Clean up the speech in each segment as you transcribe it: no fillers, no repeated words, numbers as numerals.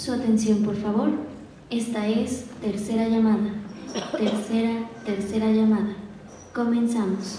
Su atención, por favor. Esta es tercera llamada. Tercera llamada. Comenzamos.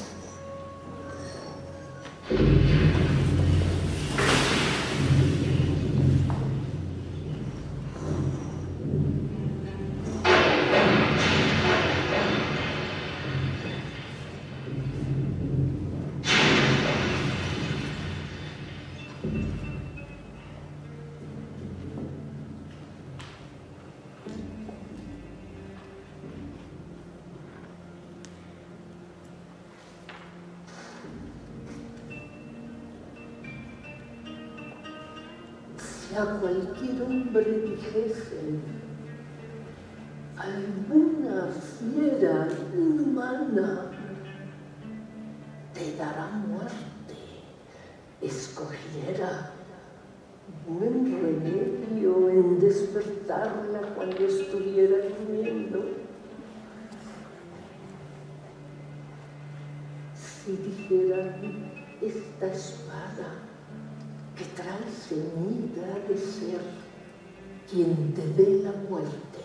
Si a cualquier hombre dijesen alguna fiera inhumana te dará muerte, escogiera buen remedio en despertarla cuando estuviera durmiendo. Si dijeran esta espada que trae ceñida de ser quien te dé la muerte,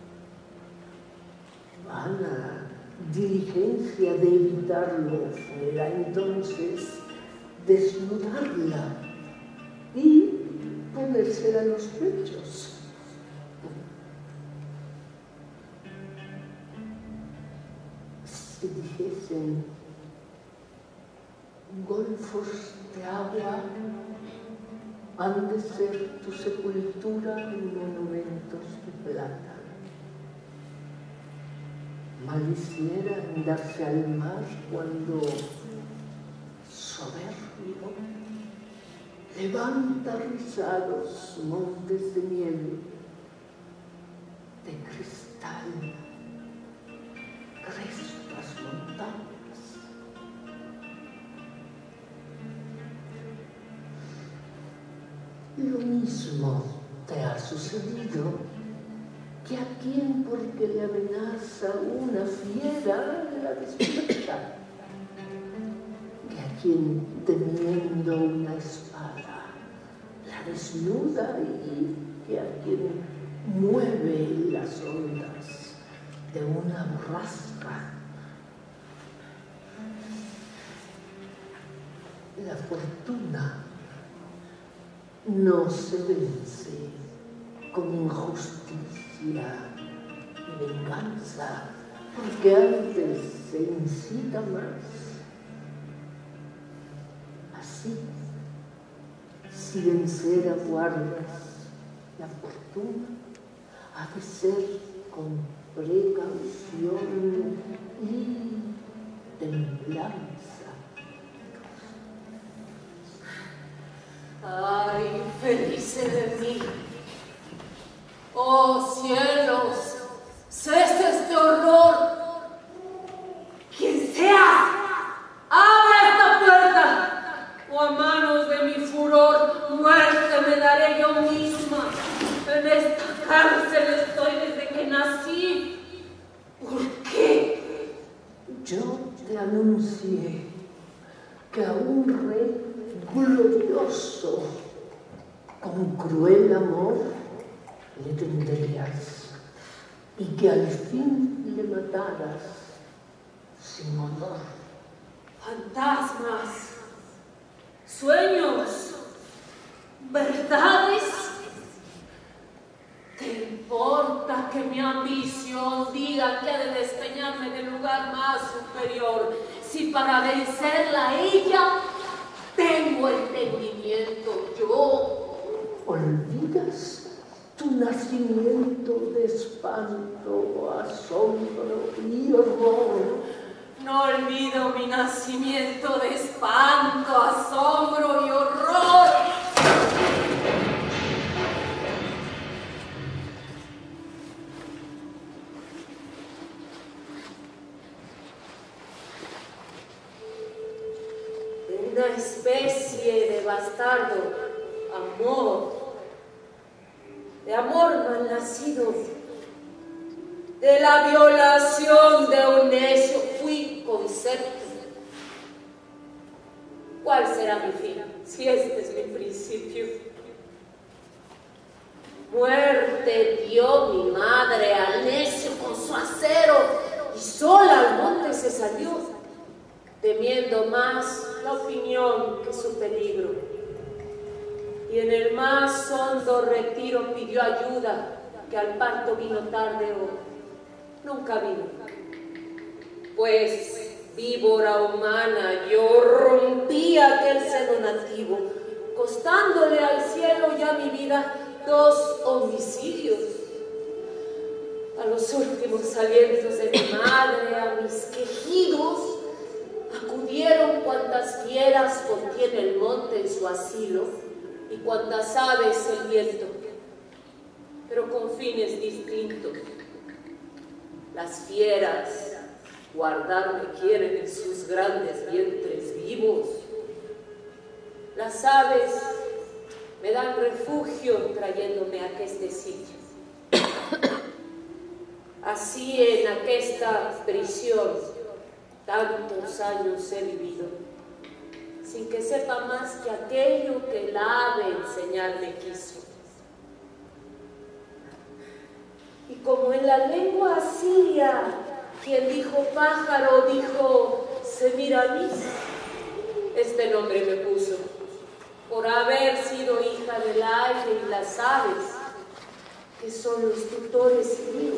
vana diligencia de evitarlo fuera entonces desnudarla y ponérsela a los pechos. Si dijesen golfos de agua han de ser tu sepultura en monumentos de plata. Maliciera en darse al mar cuando, soberbio, levanta rizados montes de nieve, de cristal, crespas montañas. Lo mismo te ha sucedido que a quien porque le amenaza una fiera la despierta, que a quien temiendo una espada la desnuda y que a quien mueve las ondas de una borrasca. La fortuna no se vence con injusticia y venganza, porque antes se incita más. Así, si vencer aguardas la fortuna, ha de ser con precaución y templanza. ¡Ay, felice de mí! ¡Oh, cielos! ¡Cese este horror! ¡Quien sea! ¡Abra esta puerta! ¡O a manos de mi furor, muerte me daré yo misma! En esta cárcel estoy desde que nací. ¿Por qué? Yo te anuncié que a un rey glorioso, con cruel amor, le tendrías, y que al fin le mataras sin honor. Fantasmas, sueños, verdades. ¿Te importa que mi ambición diga que ha de despeñarme del lugar más superior, si para vencerla a ella tengo entendimiento yo? ¿Olvidas tu nacimiento de espanto, asombro y horror? No olvido mi nacimiento de espanto, asombro y horror. Una especie de bastardo amor, de amor mal nacido, de la violación de un necio fui concepto. ¿Cuál será mi fin, si este es mi principio? Muerte dio mi madre al necio con su acero y sola al monte se salió, temiendo más la opinión que su peligro. Y en el más hondo retiro pidió ayuda, que al parto vino tarde o nunca vino. Pues víbora humana yo rompí aquel seno nativo, costándole al cielo ya mi vida 2 homicidios. A los últimos alientos de mi madre, a mis quejidos, acudieron cuantas fieras contiene el monte en su asilo y cuantas aves el viento, pero con fines distintos. Las fieras guardarme quieren en sus grandes vientres vivos. Las aves me dan refugio trayéndome a aqueste sitio. Así en aquesta prisión tantos años he vivido, sin que sepa más que aquello que el ave enseñarme quiso. Y como en la lengua asiria, quien dijo pájaro, dijo Semiramis, este nombre me puso, por haber sido hija del aire y las aves, que son los tutores míos.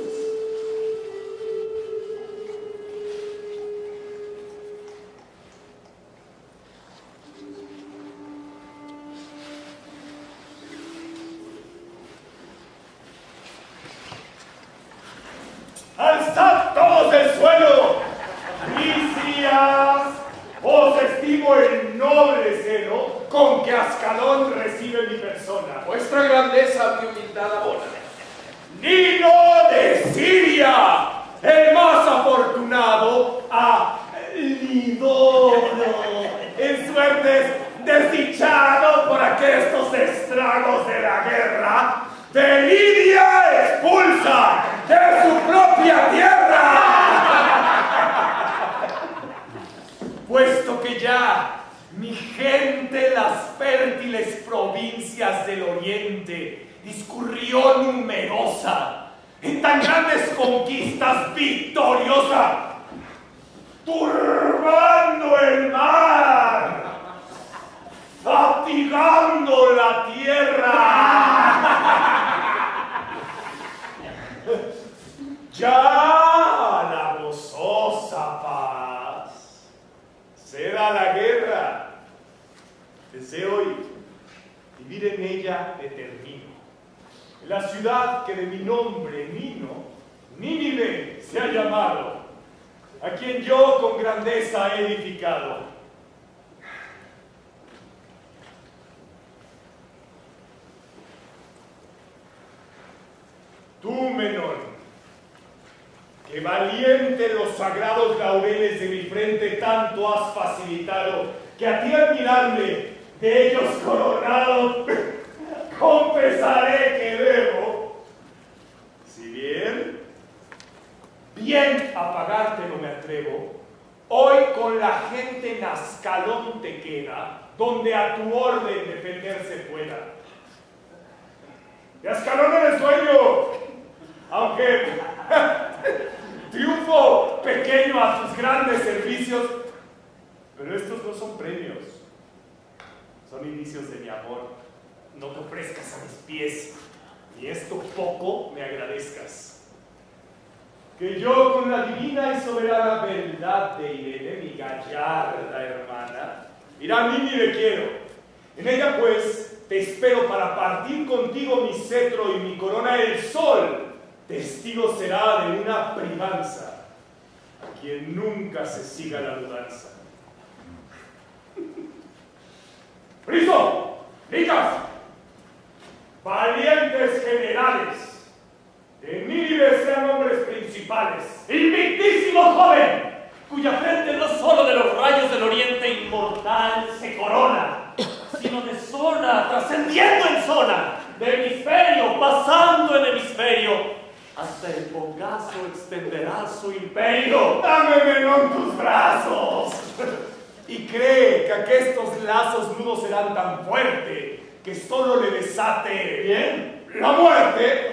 ¡Alzad todos del suelo! ¡Licias! Os estimo el noble celo con que Ascalón recibe mi persona. Vuestra grandeza mi humildad abona. ¡Nino de Siria! El más afortunado a Lidoro, en suertes desdichado por aquestos estragos de la guerra, de Lidia expulsa de su propia tierra. Puesto que ya mi gente las fértiles provincias del oriente discurrió numerosa, en tan grandes conquistas victoriosa, turbando el mar, fatigando la tierra. Ya la gozosa paz será la guerra. Desde hoy vivir en ella determino. En la ciudad que de mi nombre Nino, Nínive se ha llamado, a quien yo con grandeza he edificado. Tú, menor, que valiente los sagrados laureles de mi frente tanto has facilitado, que a ti al mirarme de ellos coronado, confesaré que debo, si bien a pagarte no me atrevo, hoy con la gente en Ascalón te queda, donde a tu orden defenderse pueda. De Ascalón eres dueño, aunque triunfo pequeño a tus grandes servicios, pero estos no son premios, son indicios de mi amor. No te ofrezcas a mis pies, ni esto poco me agradezcas. Que yo con la divina y soberana verdad de Irene, mi gallarda hermana, irá a mí ni le quiero. En ella pues te espero para partir contigo mi cetro y mi corona. El sol testigo será de una privanza, a quien nunca se siga la dudanza. ¡Friso! ¡Licas! Valientes generales, de Nínive sean hombres principales, invictísimo joven, cuya frente no solo de los rayos del oriente inmortal se corona, sino de zona, trascendiendo en zona, de hemisferio, pasando en hemisferio, hasta el Pongazo extenderá su imperio. Dame, Menón, tus brazos, y cree que aquestos lazos nudos serán tan fuertes que solo le desate, ¿bien? La muerte.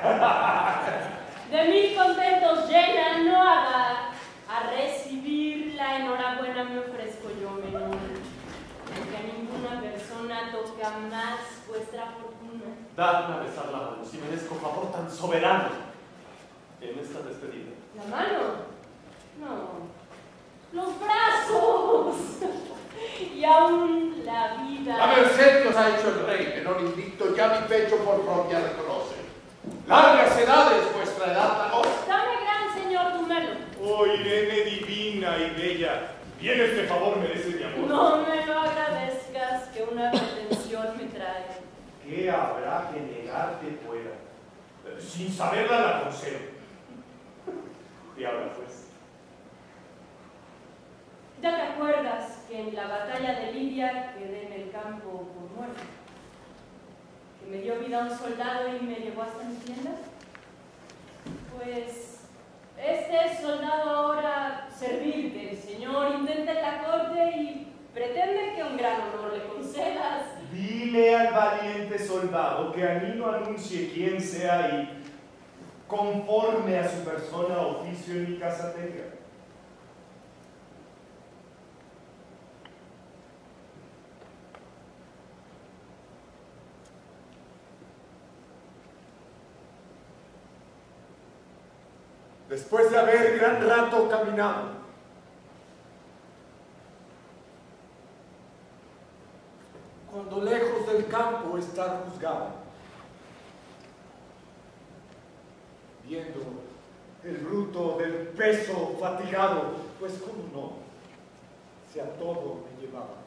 De 1000 contentos llena, no haga. A recibir la enhorabuena me ofrezco yo, menor. Que a ninguna persona toque más vuestra fortuna. Dadme a besar la mano, si merezco favor tan soberano en esta despedida. ¿La mano? No. ¡Los brazos! Y aún la vida. La merced que os ha hecho el rey, menor invicto, ya mi pecho por propia reconoce. Largas edades, vuestra edad la goza. Dame, gran señor, tu melo. Oh, Irene divina y bella, bien este favor merece mi amor. No me lo agradezcas, que una pretensión me trae. ¿Qué habrá que negarte pueda? Sin saberla la concedo. Y ahora pues. Ya te acuerdas que en la batalla de Lidia quedé en el campo por muerto. Que me dio vida un soldado y me llevó hasta mi tienda. Pues este soldado ahora servirte, señor, intenta en la corte y pretende que un gran honor le concedas. Dile al valiente soldado que a mí no anuncie quién sea y conforme a su persona oficio en mi casa tenga. Después de haber gran rato caminado, cuando lejos del campo estar juzgado, viendo el bruto del peso fatigado, pues cómo no, si a todo me llevaba.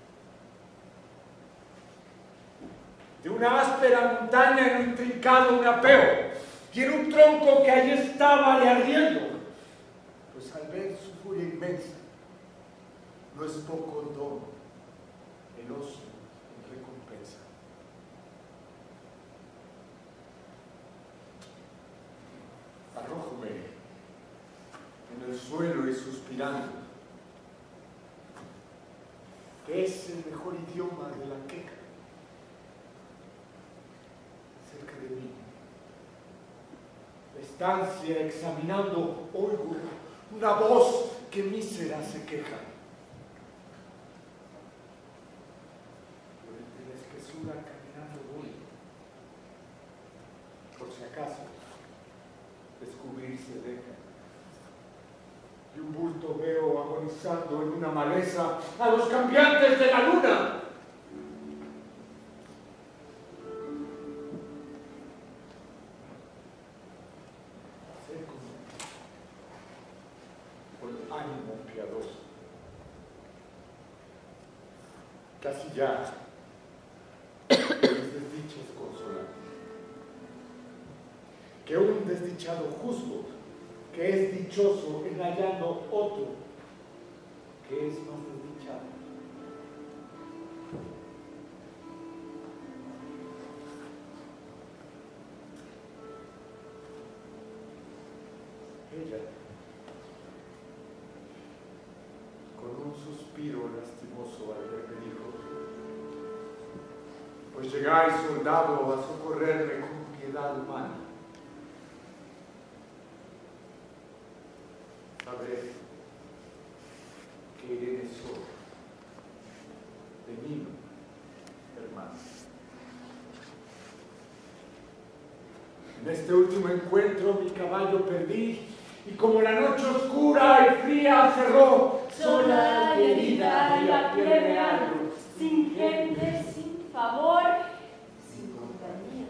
De una áspera montaña en un intrincado me apeo, y en un tronco que allí estaba le ardiendo, pues al ver su furia inmensa, no es poco don el oso en recompensa. Arrójome en el suelo y suspirando, que es el mejor idioma de la queja. Cerca de mí, la estancia examinando, oigo una voz que mísera se queja. Por entre la espesura caminando voy, por si acaso descubrirse deja. Y un bulto veo agonizando en una maleza a los cambiantes de la luna. Ánimo piadoso, casi ya los desdichos consolan, que un desdichado juzgo que es dichoso en hallando otro que es más desdichado. Ella, con un suspiro lastimoso al verme dijo: pues llegáis, soldado, a socorrerme con piedad humana. Sabré que Irene soy, de mí, hermano. En este último encuentro mi caballo perdí, y como la noche oscura y fría cerró, sola y herida y a pie de árbol, sin gente, sin favor, sin compañía.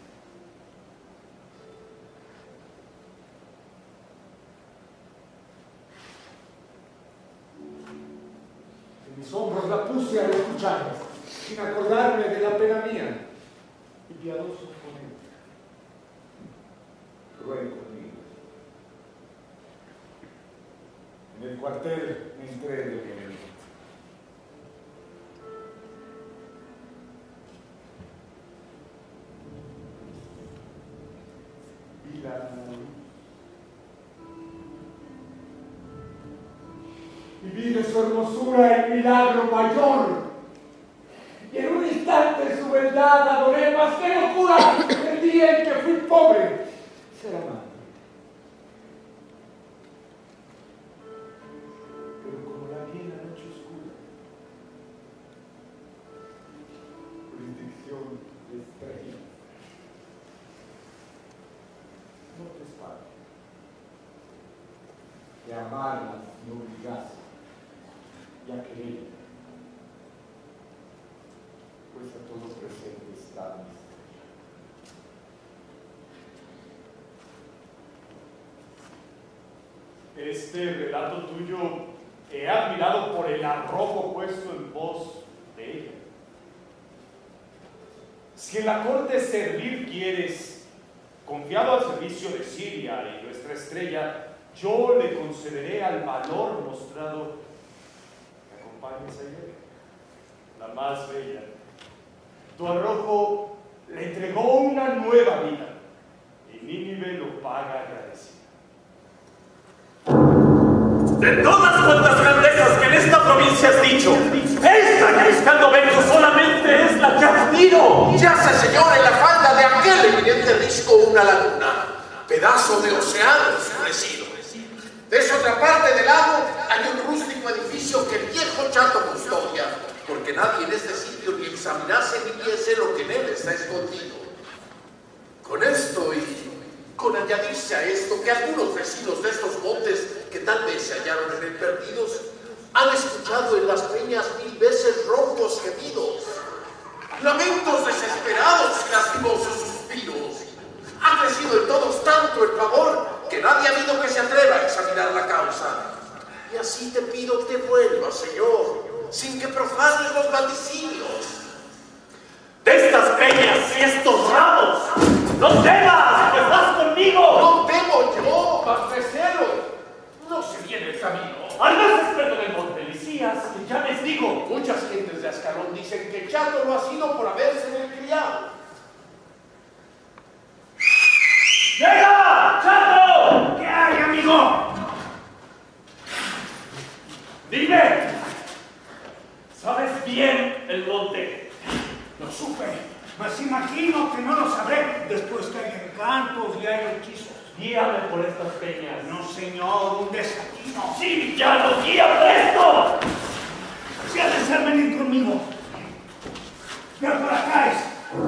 En mis hombros la puse al escucharme, sin acordarme de la pena mía, y piadoso ponente, ruego conmigo. En el cuartel me entré de bien. Vi la luz y vi de su hermosura el milagro mayor, y en un instante su beldad adoré, más que locura el día en que fui pobre ser amado. Pero como la vi en la noche oscura, jurisdicción de estrellas, no te esparo. De amarlas me obligase y a querer, pues a todo presente está mi estrella. Este relato tuyo he admirado por el arrojo puesto en voz de ella. Si en la corte servir quieres, confiado al servicio de Siria y nuestra estrella, yo le concederé al valor mostrado que acompañes a ella, la más bella. Tu arrojo le entregó una nueva vida y Nínive lo paga agradecida. De todas cuantas grandezas que en esta provincia has dicho, esta que buscando vengo solamente es la que admiro. Yace, señor, en la falda de aquel eminente risco una laguna, pedazo de océano enfurecido. De esa otra parte del lago hay un rústico edificio que el viejo chato custodia, porque nadie en este sitio ni examinase ni viese lo que en él está escondido. Con esto y con añadirse a esto que algunos vecinos de estos montes que tal vez se hallaron en él perdidos han escuchado en las peñas 1000 veces roncos gemidos, lamentos desesperados y lastimosos suspiros. Ha crecido en todos tanto el pavor que nadie ha habido que se atreva a examinar la causa. Y así te pido que vuelvas, Señor, sin que profanes los vaticinios. De estas peñas y estos ramos, no temas, pues vas conmigo. No temo yo, Marcelo. No se viene el camino. Al más experto del monte Elías, que ya les digo. Muchas gentes de Ascalón dicen que Chato lo ha sido por haberse en el criado. ¡Llega! ¡Chato! ¿Qué hay, amigo? Dime, ¿sabes bien el monte? Lo supe, mas imagino que no lo sabré después que hay encantos y hay hechizos. Guíame por estas peñas. No, señor, un desatino. ¡Sí, villano! ¡Guía presto! Si ha de ser venir conmigo. Pero por acá es.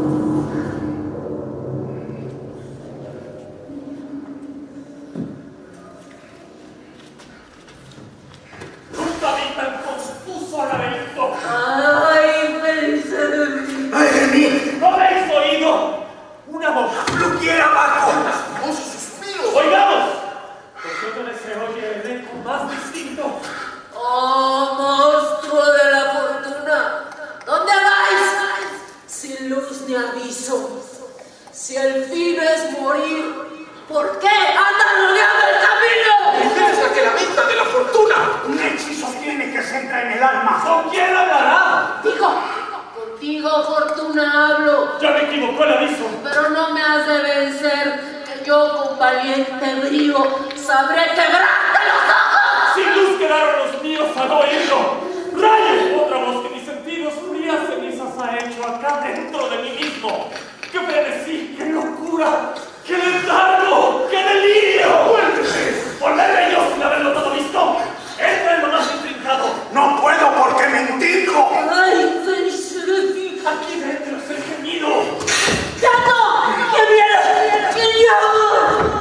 Nunca vi tan confuso laberinto. ¡Ay, felice de mí! ¡Ay, de mí! ¿No habéis oído? Una voz. ¡Pluquiera abajo! ¡Lastimosos suspiros! ¡Oigamos! ¿Por qué se oye el eco más distinto? ¡Oh, monstruo de la fortuna! ¿Dónde vais? Sin luz ni aviso. Si el fin es morir, ¿por qué andan rodeando el camino? ¿Quién es la que lamenta de la fortuna? Un hechizo tiene que se entra en el alma. ¿Con quién hablará? Digo, contigo, fortuna, hablo. Ya me equivocó el aviso. Pero no me has de vencer, que yo con valiente brío sabré quebrarte los ojos. Sin luz quedaron los míos al oírlo. ¡Rayo! Otra voz que mis sentidos frías cenizas ha hecho acá dentro de mí mismo. ¡Qué frenesí! ¡Qué locura! ¡Qué letargo! ¡Qué delirio! ¡Vuélvese! ¡Volveré yo sin haberlo todo visto! ¡Entra en lo más intrincado! No puedo porque mentijo. ¡Ay, feliz de mí! ¡Aquí dentro es el gemido! ¡Chato! ¡Que viene! ¡Que llama!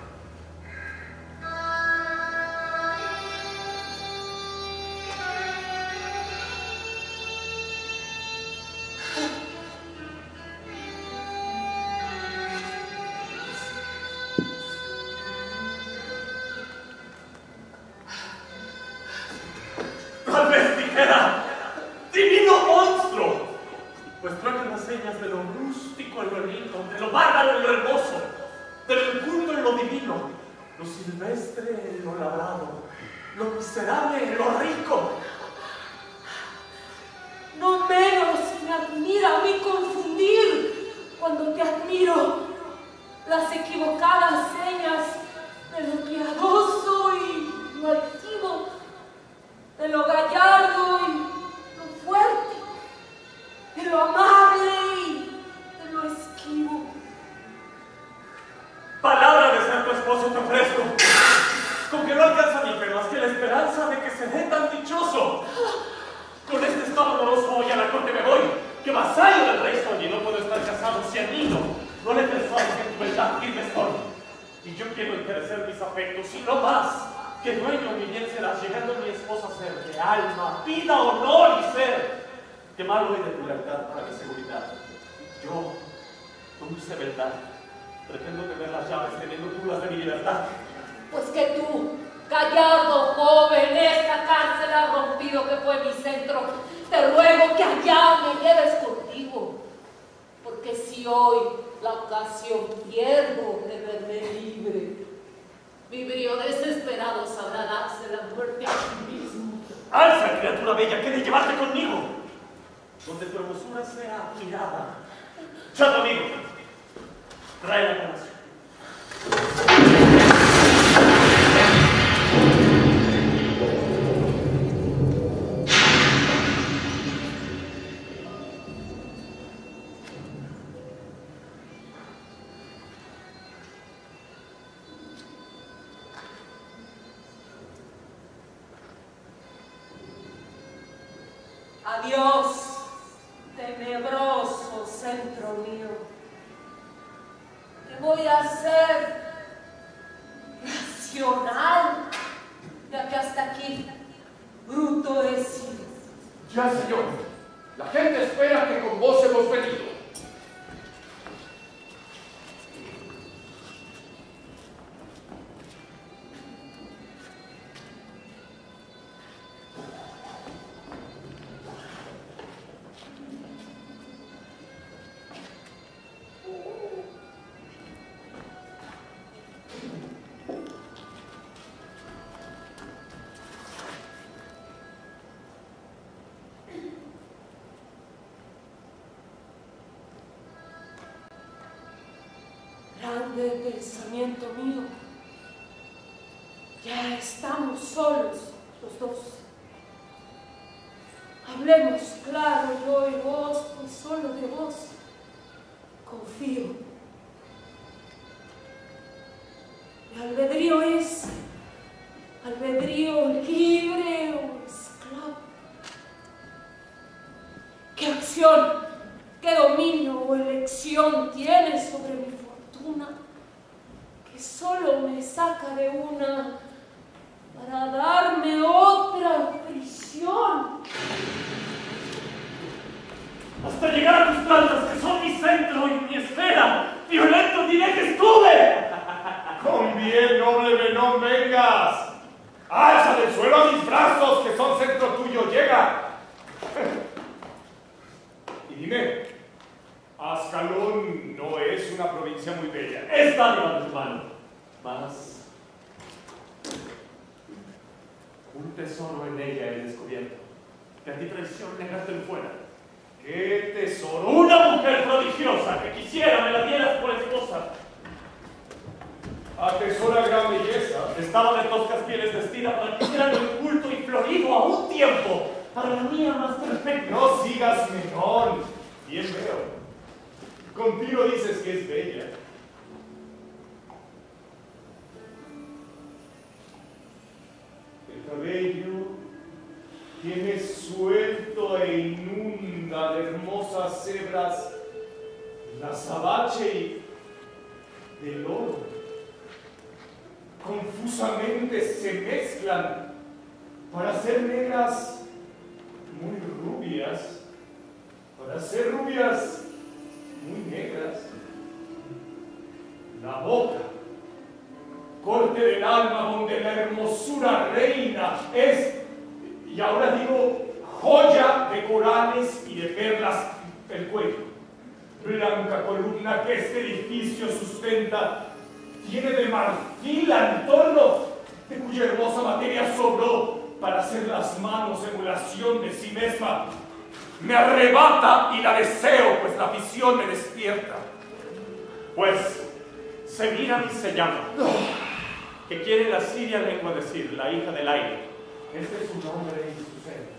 Tal vez dijera, divino monstruo, pues traje las señas de lo rústico en lo lindo, de lo bárbaro en lo hermoso, de lo inculto en lo divino, lo silvestre en lo labrado, lo miserable en lo rico. No menos me admira a mí confundir cuando te admiro las equivocadas señas de lo piadoso y lo altivo, de lo gallardo y lo fuerte, de lo amable y de lo esquivo. quiero interesar mis afectos, sino más que dueño mi bien serás, llegando mi esposa a ser de alma, vida, honor y ser. Qué malo es de tu lealtad para mi seguridad. Yo, dulce verdad, pretendo tener las llaves teniendo tú las de mi libertad. Pues que tú, gallardo joven, esta cárcel ha rompido que fue mi centro, te ruego que allá me lleves contigo, porque si hoy la ocasión pierdo de verme libre, mi brío desesperado sabrá darse la muerte a sí mismo. Alza, criatura bella, que de llevarte conmigo, donde tu hermosura sea admirada. Chato amigo, trae la palacio. Adiós, tenebroso centro mío. Te voy a hacer racional, ya que hasta aquí bruto he sido. Ya, señor. La gente espera que con vos hemos venido. Grande pensamiento mío, ya estamos solos los dos. Hablemos claro yo y vos, pues solo de vos confío. Mi albedrío es albedrío libre o esclavo. ¿Qué acción, qué dominio o elección tienes sobre mi fortuna, que solo me saca de una para darme otra prisión? Hasta llegar a tus plantas, que son mi centro y mi esfera, violento diré que estuve. Con bien, noble Menón, vengas. Alza del suelo a mis brazos, que son centro tuyo, llega. Y dime, Ascalón no es una provincia muy bella. Es dádiva de tu mano, mas un tesoro en ella he descubierto, que a ti traición negaste en fuera. ¿Qué tesoro? Una mujer prodigiosa que quisiera me la dieras por esposa. Atesora gran belleza. Estaba de toscas pieles vestida para que hiciera el culto y florido a un tiempo, para la mía más perfecta. No sigas, Menón. Bien veo. Contigo dices que es bella. El cabello tiene suelto e inunda de hermosas hebras el azabache y del oro. Confusamente se mezclan para ser negras muy rubias, para ser rubias muy negras. La boca, corte del alma donde la hermosura reina es, y ahora digo, joya de corales y de perlas el cuello. Blanca columna que este edificio sustenta, tiene de marfil al torno, de cuya hermosa materia sobró para hacer las manos emulación de sí misma. Me arrebata y la deseo, pues la visión me despierta. Pues se mira y se llama, que quiere la siria lengua decir, la hija del aire. Este es su nombre y sus seres.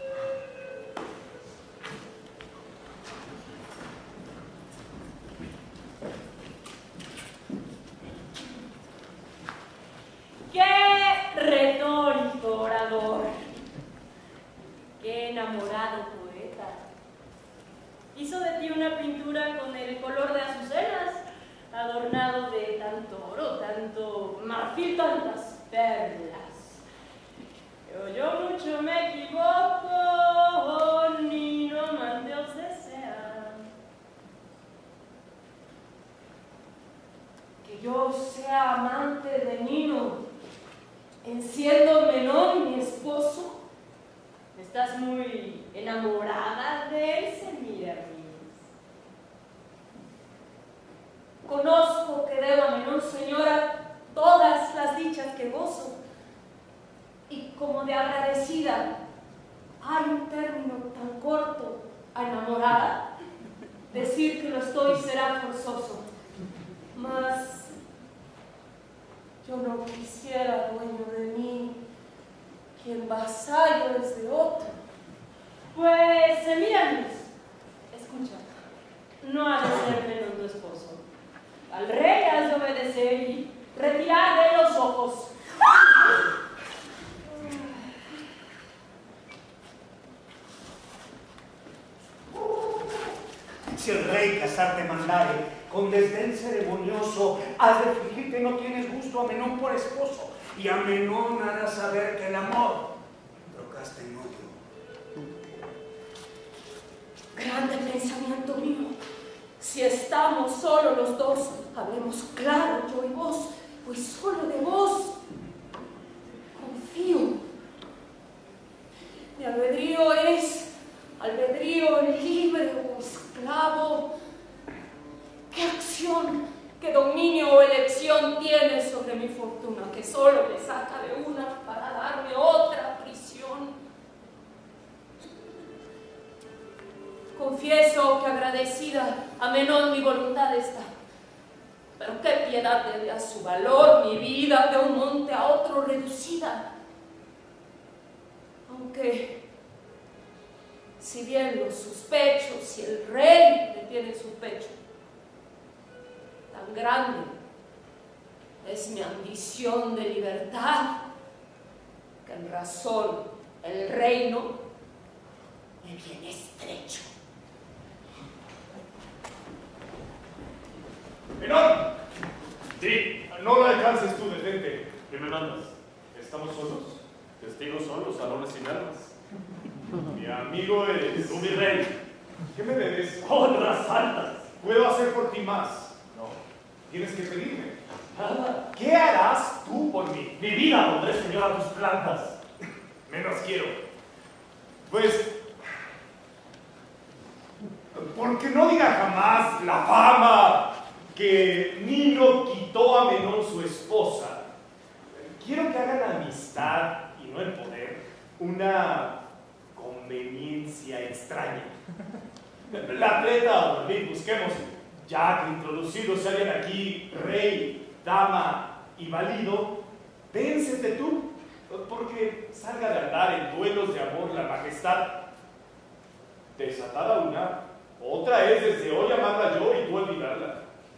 ¡Qué retórico orador! ¡Qué enamorado poeta! Hizo de ti una pintura con el color de azucenas, adornado de tanto oro, tanto marfil, tantas perlas. Pero yo mucho me equivoco, ni no mande os desea. Que yo sea amante de Nino, en siendo Menón mi esposo. ¿Estás muy enamorada de él, Semíramis? Conozco que debo a Menón, señora, todas las dichas que gozo. Y como de agradecida, hay un término tan corto a enamorada. Decir que lo estoy será forzoso. Mas yo no quisiera, dueño de mí, quien vasallo es de otro. Pues, Semíramis, escucha, no ha de ser menos tu esposo. Al rey has de obedecer y retirar de los ojos. Si el rey casarte mandare, con desdén ceremonioso, has de fingir que no tienes gusto a Menón por esposo, y a Menón harás saber que el amor trocaste en odio. Grande pensamiento mío. Si estamos solo los dos, hablemos claro yo y vos, pues solo de vos confío. Mi albedrío es albedrío libre o esclavo. ¿Qué acción, qué dominio o elección tiene sobre mi fortuna que solo me saca de una para darme otra prisión? Confieso que agradecida a Menón mi voluntad está, pero qué piedad debe a su valor mi vida de un monte a otro reducida. Aunque, si bien los sospecho, si el rey le tiene su pecho, tan grande es mi ambición de libertad, que en razón el reino me viene estrecho. ¡Menón! Sí, no lo alcances tú, detente. ¿Qué me mandas? Estamos solos. Testigos solos, salones sin armas. Mi amigo eres. Tú, mi rey. ¿Qué me debes? Honras altas. Puedo hacer por ti más. No. Tienes que pedirme. Nada. ¿Qué harás tú por mí? Mi vida pondré, señor, a tus plantas. Menos quiero. Pues, porque no diga jamás la fama que Nino quitó a Menón su esposa. Quiero que hagan amistad y no el poder una conveniencia extraña. La treta a dormir, busquemos, ya que introducidos se hallan aquí rey, dama y valido, vénsete tú, porque salga de andar en duelos de amor la majestad. Desatada una, otra es desde hoy amarla yo y tú olvidarla.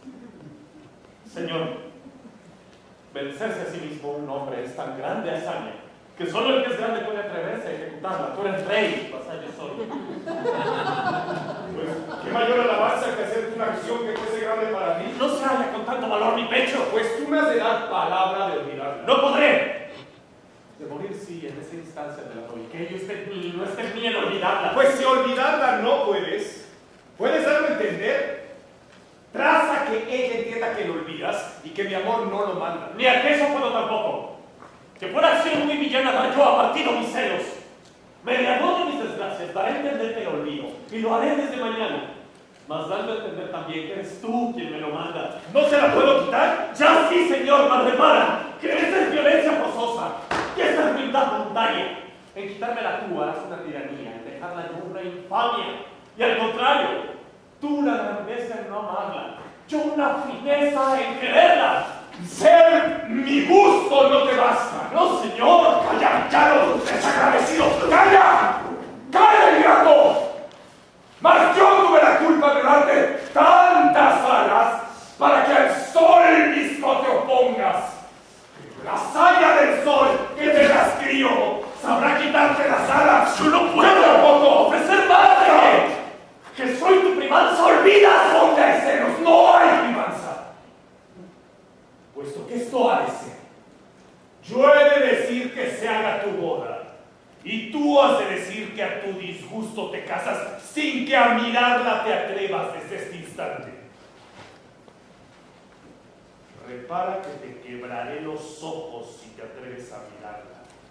Señor, vencerse a sí mismo un hombre es tan grande hazaña que solo el que es grande puede atreverse a ejecutarla. Tú eres rey, vasallo soy. Pues, ¿qué mayor alabanza que hacer una acción que fuese grande para ti? No se halla con tanto valor mi pecho. Pues tú me has de dar palabra de olvidarla. No podré. De morir sí, en esa instancia de la doy. Que ello esté en mí, no esté en mí el olvidarla. Pues si olvidarla no puedes, puedes darme a entender. Traza que ella entienda que lo olvidas y que mi amor no lo manda. Ni a que eso puedo tampoco. Que fuera acción muy villana dar yo a partido mis celos. Mediador de mis desgracias, daré a entender que lo olvido. Y lo haré desde mañana. Mas dando a entender también que eres tú quien me lo manda. ¿No se la puedo quitar? Ya sí, señor, mas repara que esta es violencia forzosa. Y esta es ruindad voluntaria. En quitármela tú harás una tiranía, en dejarla yo una infamia. Y al contrario, tú la grandeza en no amarla, yo una fineza en quererla. Ser mi gusto no te basta. No, señor. ¡Calla, villano desagradecido! ¡Calla! ¡Calla, ingrato! Mas yo tuve la culpa de darte tantas alas para que al sol mismo te opongas. La saya del sol que te las crió sabrá quitarte las alas. Yo no puedo tampoco ofrecer más. Que soy tu privanza. Olvida dónde hay celos. No hay privanza. a tu disgusto te casas sin que a mirarla te atrevas desde este instante. Repara que te quebraré los ojos si te atreves a mirarla.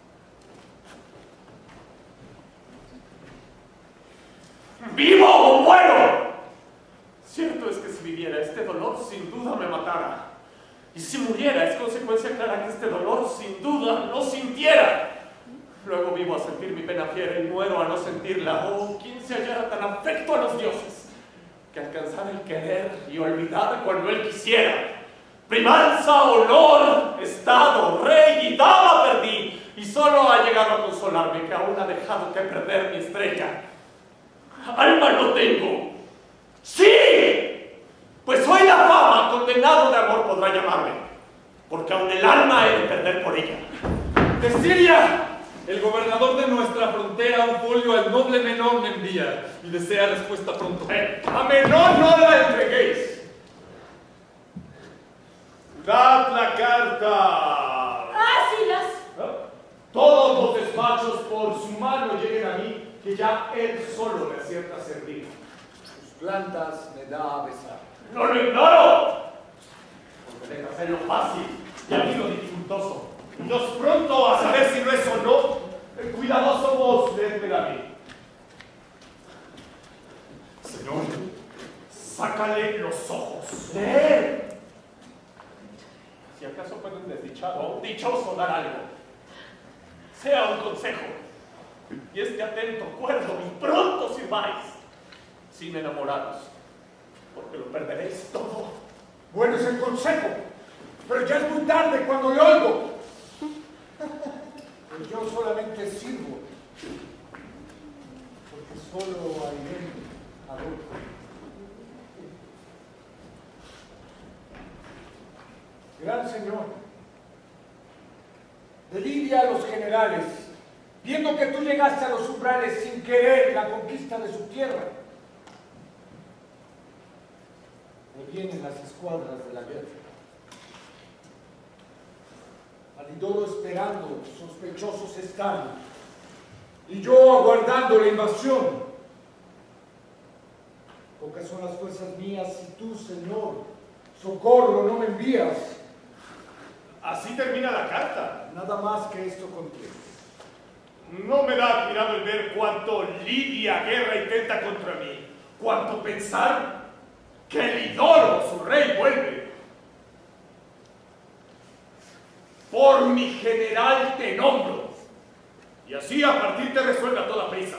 ¡Vivo o muero! Cierto es que si viviera, este dolor sin duda me matara. Y si muriera, es consecuencia clara que este dolor sin duda no sintiera. Luego vivo a sentir mi pena fiera y muero a no sentirla. Oh, ¿quién se hallara tan afecto a los dioses que alcanzara el querer y olvidar cuando él quisiera? Primanza, honor, estado, rey y dama perdí, y solo ha llegado a consolarme que aún ha dejado que perder mi estrella. Alma no tengo. ¡Sí! Pues soy la fama, condenado de amor podrá llamarme, porque aún el alma he de perder por ella. De Siria, el gobernador de nuestra frontera un folio al noble Menón me envía y desea respuesta pronto. A Menón no la entreguéis. Dad la carta. ¡Ácilas! Todos los despachos por su mano lleguen a mí, que ya él solo me acierta a servir. Sus plantas me da a besar. ¡No lo ignoro! Porque deja hacer lo fácil y a mí lo dificultoso. Y los pronto a saber si no es o no, el cuidadoso vos leedme a mí. Señor, sácale los ojos. ¡Leer! Si acaso puede un desdichado o un dichoso dar algo, sea un consejo, y esté atento, cuerdo, y pronto sirváis, sin enamorados, porque lo perderéis todo. Bueno es el consejo, pero ya es muy tarde cuando le oigo. Pues yo solamente sirvo, porque solo a Irene adoro. Gran señor, de Lidia a los generales, viendo que tú llegaste a los umbrales sin querer la conquista de su tierra, me vienen las escuadras de la guerra. Alidoro esperando, sospechosos están, y yo aguardando la invasión. Pocas son las fuerzas mías si tú, Señor, socorro no me envías. Así termina la carta. Nada más que esto contiene. No me da admirado el ver cuánto Lidia guerra intenta contra mí, cuánto pensar que Elidoro, su rey, vuelve. Por mi general te nombro, y así a partir te resuelve a toda prisa.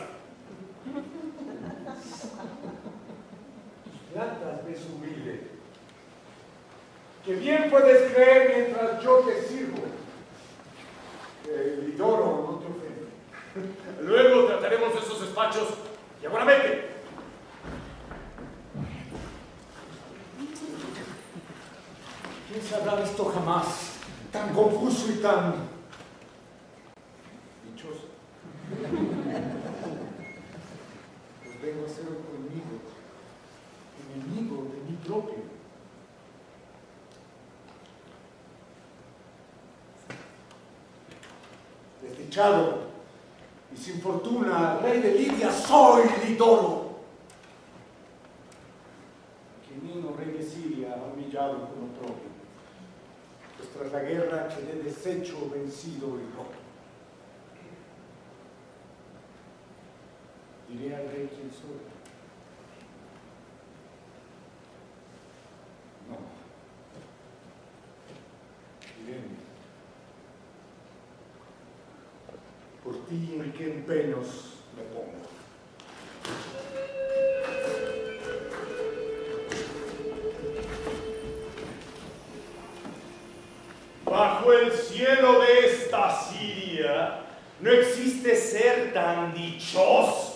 Tus plantas ves humilde, que bien puedes creer mientras yo te sirvo, que Elidoro no te ofende. Luego trataremos esos despachos y ahora vete. ¿Quién se habrá visto jamás tan confuso y tan dichoso? Pues vengo a ser conmigo, enemigo de mi propio. Desdichado y sin fortuna, rey de Lidia, soy Elidoro. Que Nino, rey de Siria, ha humillado con oprobio. Pues tras la guerra quedé deshecho, vencido y roto. Diré al rey quién soy. No. Diré. Por ti en qué empeños me pongo. Bajo el cielo de esta Siria no existe ser tan dichoso.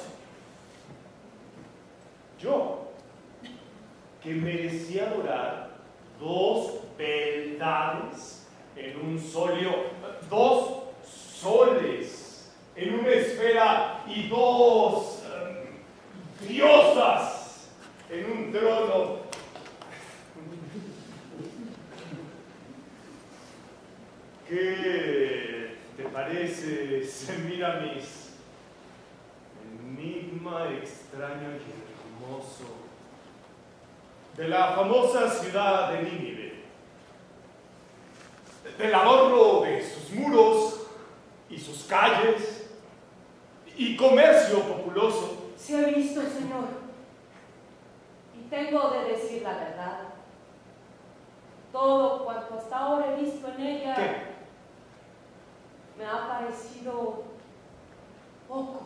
Yo, que merecía adorar 2 beldades en un solio, 2 soles en una esfera y 2 diosas en un trono. ¿Qué te parece, Semiramis? clima extraño y hermoso de la famosa ciudad de Nínive, del adorno de sus muros y sus calles y comercio populoso. Se ha visto, Señor, y tengo de decir la verdad. Todo cuanto hasta ahora he visto en ella me ha parecido poco.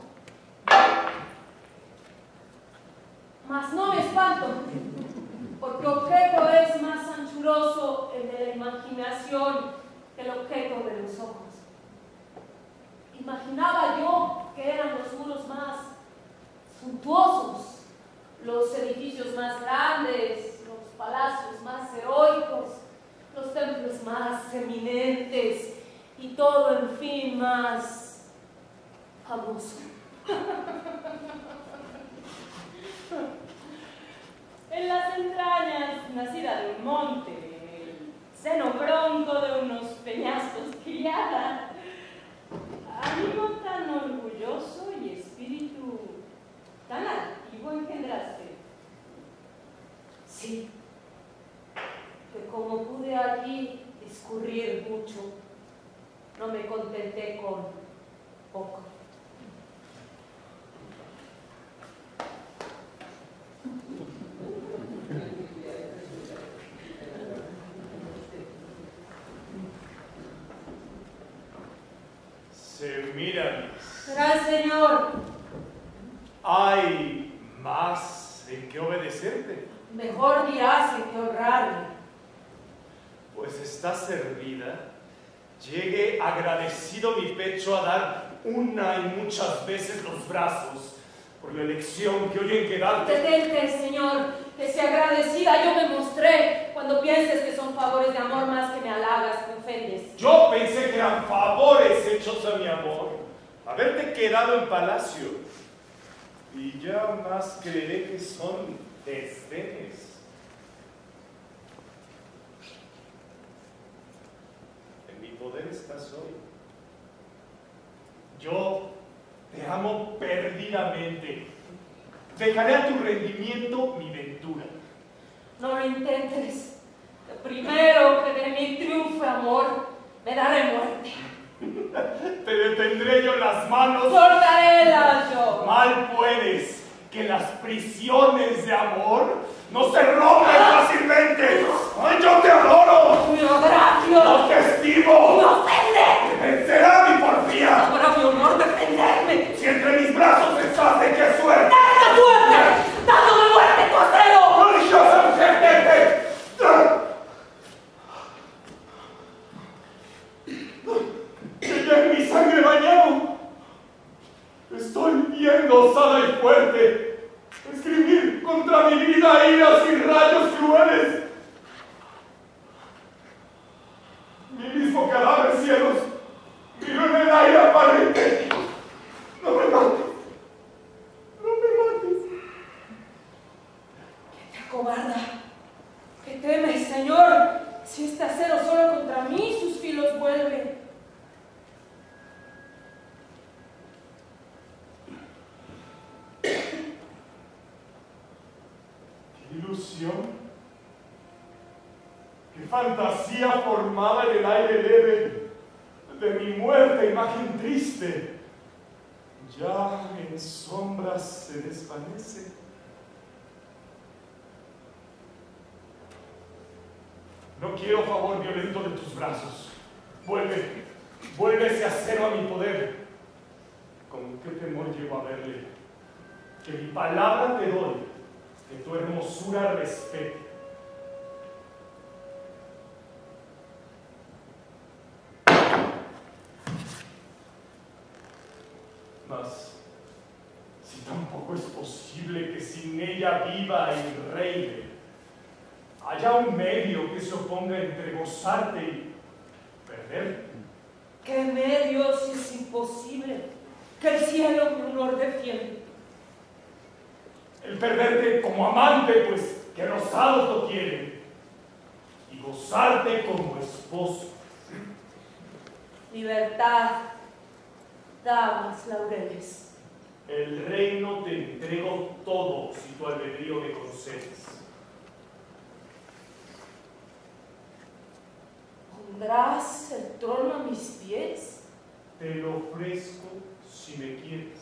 Mas no me espanto, porque objeto es más anchuroso el de la imaginación que el objeto de los ojos. Imaginaba yo que eran los muros más suntuosos, los edificios más grandes, los palacios más heroicos, los templos más eminentes y todo, en fin, más famoso. En las entrañas, nacida de un monte, el seno bronco de unos peñascos criada, ánimo tan orgulloso y espíritu tan altivo engendraste. Sí, que como pude allí discurrir mucho, no me contenté con poco. Semíramis. Gran Señor. ¿Hay más en que obedecerte? Mejor dirás en que honrarme. Pues está servida. Llegue agradecido mi pecho a dar una y muchas veces los brazos por la elección que hoy en que darte. Detente, Señor, que si agradecida yo me mostré cuando pienses que son favores de amor más que me halagas, me ofendes. Yo pensé que eran favores hechos a mi amor, haberte quedado en palacio, y ya más creeré que son desdenes. En mi poder estás hoy. Yo te amo perdidamente. Dejaré a tu rendimiento mi ventura. No lo intentes. Primero que de mí triunfe amor, me daré muerte. Te detendré yo las manos. Cortarélas yo. Mal puedes, que las prisiones de amor no se rompen fácilmente. ¡Ay, yo te adoro! Mi agravio. ¡No te estimo! ¡Me ofende! ¡Te vencerá mi porfía! Ahora mi honor defenderme. Si entre mis brazos estás, ¿de qué suerte? ¡Dame suerte! ¡Dándome muerte, tu acero! ¡Religiosa mujer, vete! Que ya en mi sangre bañado estoy bien gozada y fuerte. Escribir contra mi vida iras y rayos crueles. Mi mismo cadáver, cielos, miro en el aire aparente. No me mates. No me mates. ¿Qué te acobarda? ¿Qué temes, Señor? Si este acero solo contra mí sus filos vuelve. ¡Qué ilusión! ¡Qué fantasía formada en el aire leve de mi muerta imagen triste! Ya en sombras se desvanece. No quiero favor violento de tus brazos. Vuelve ese acero a mi poder. Con qué temor llego a verle. Que mi palabra te doy, que tu hermosura respete. Mas, si tampoco es posible que sin ella viva y reine, haya un medio que se oponga entre gozarte y perderte. ¿Qué medio si es imposible que el cielo mi honor defiende? El perderte como amante, pues que rosados lo quieren, y gozarte como esposo. Libertad, damas laureles. El reino te entrego todo si tu albedrío me concedes. ¿Pondrás el trono a mis pies? Te lo ofrezco si me quieres.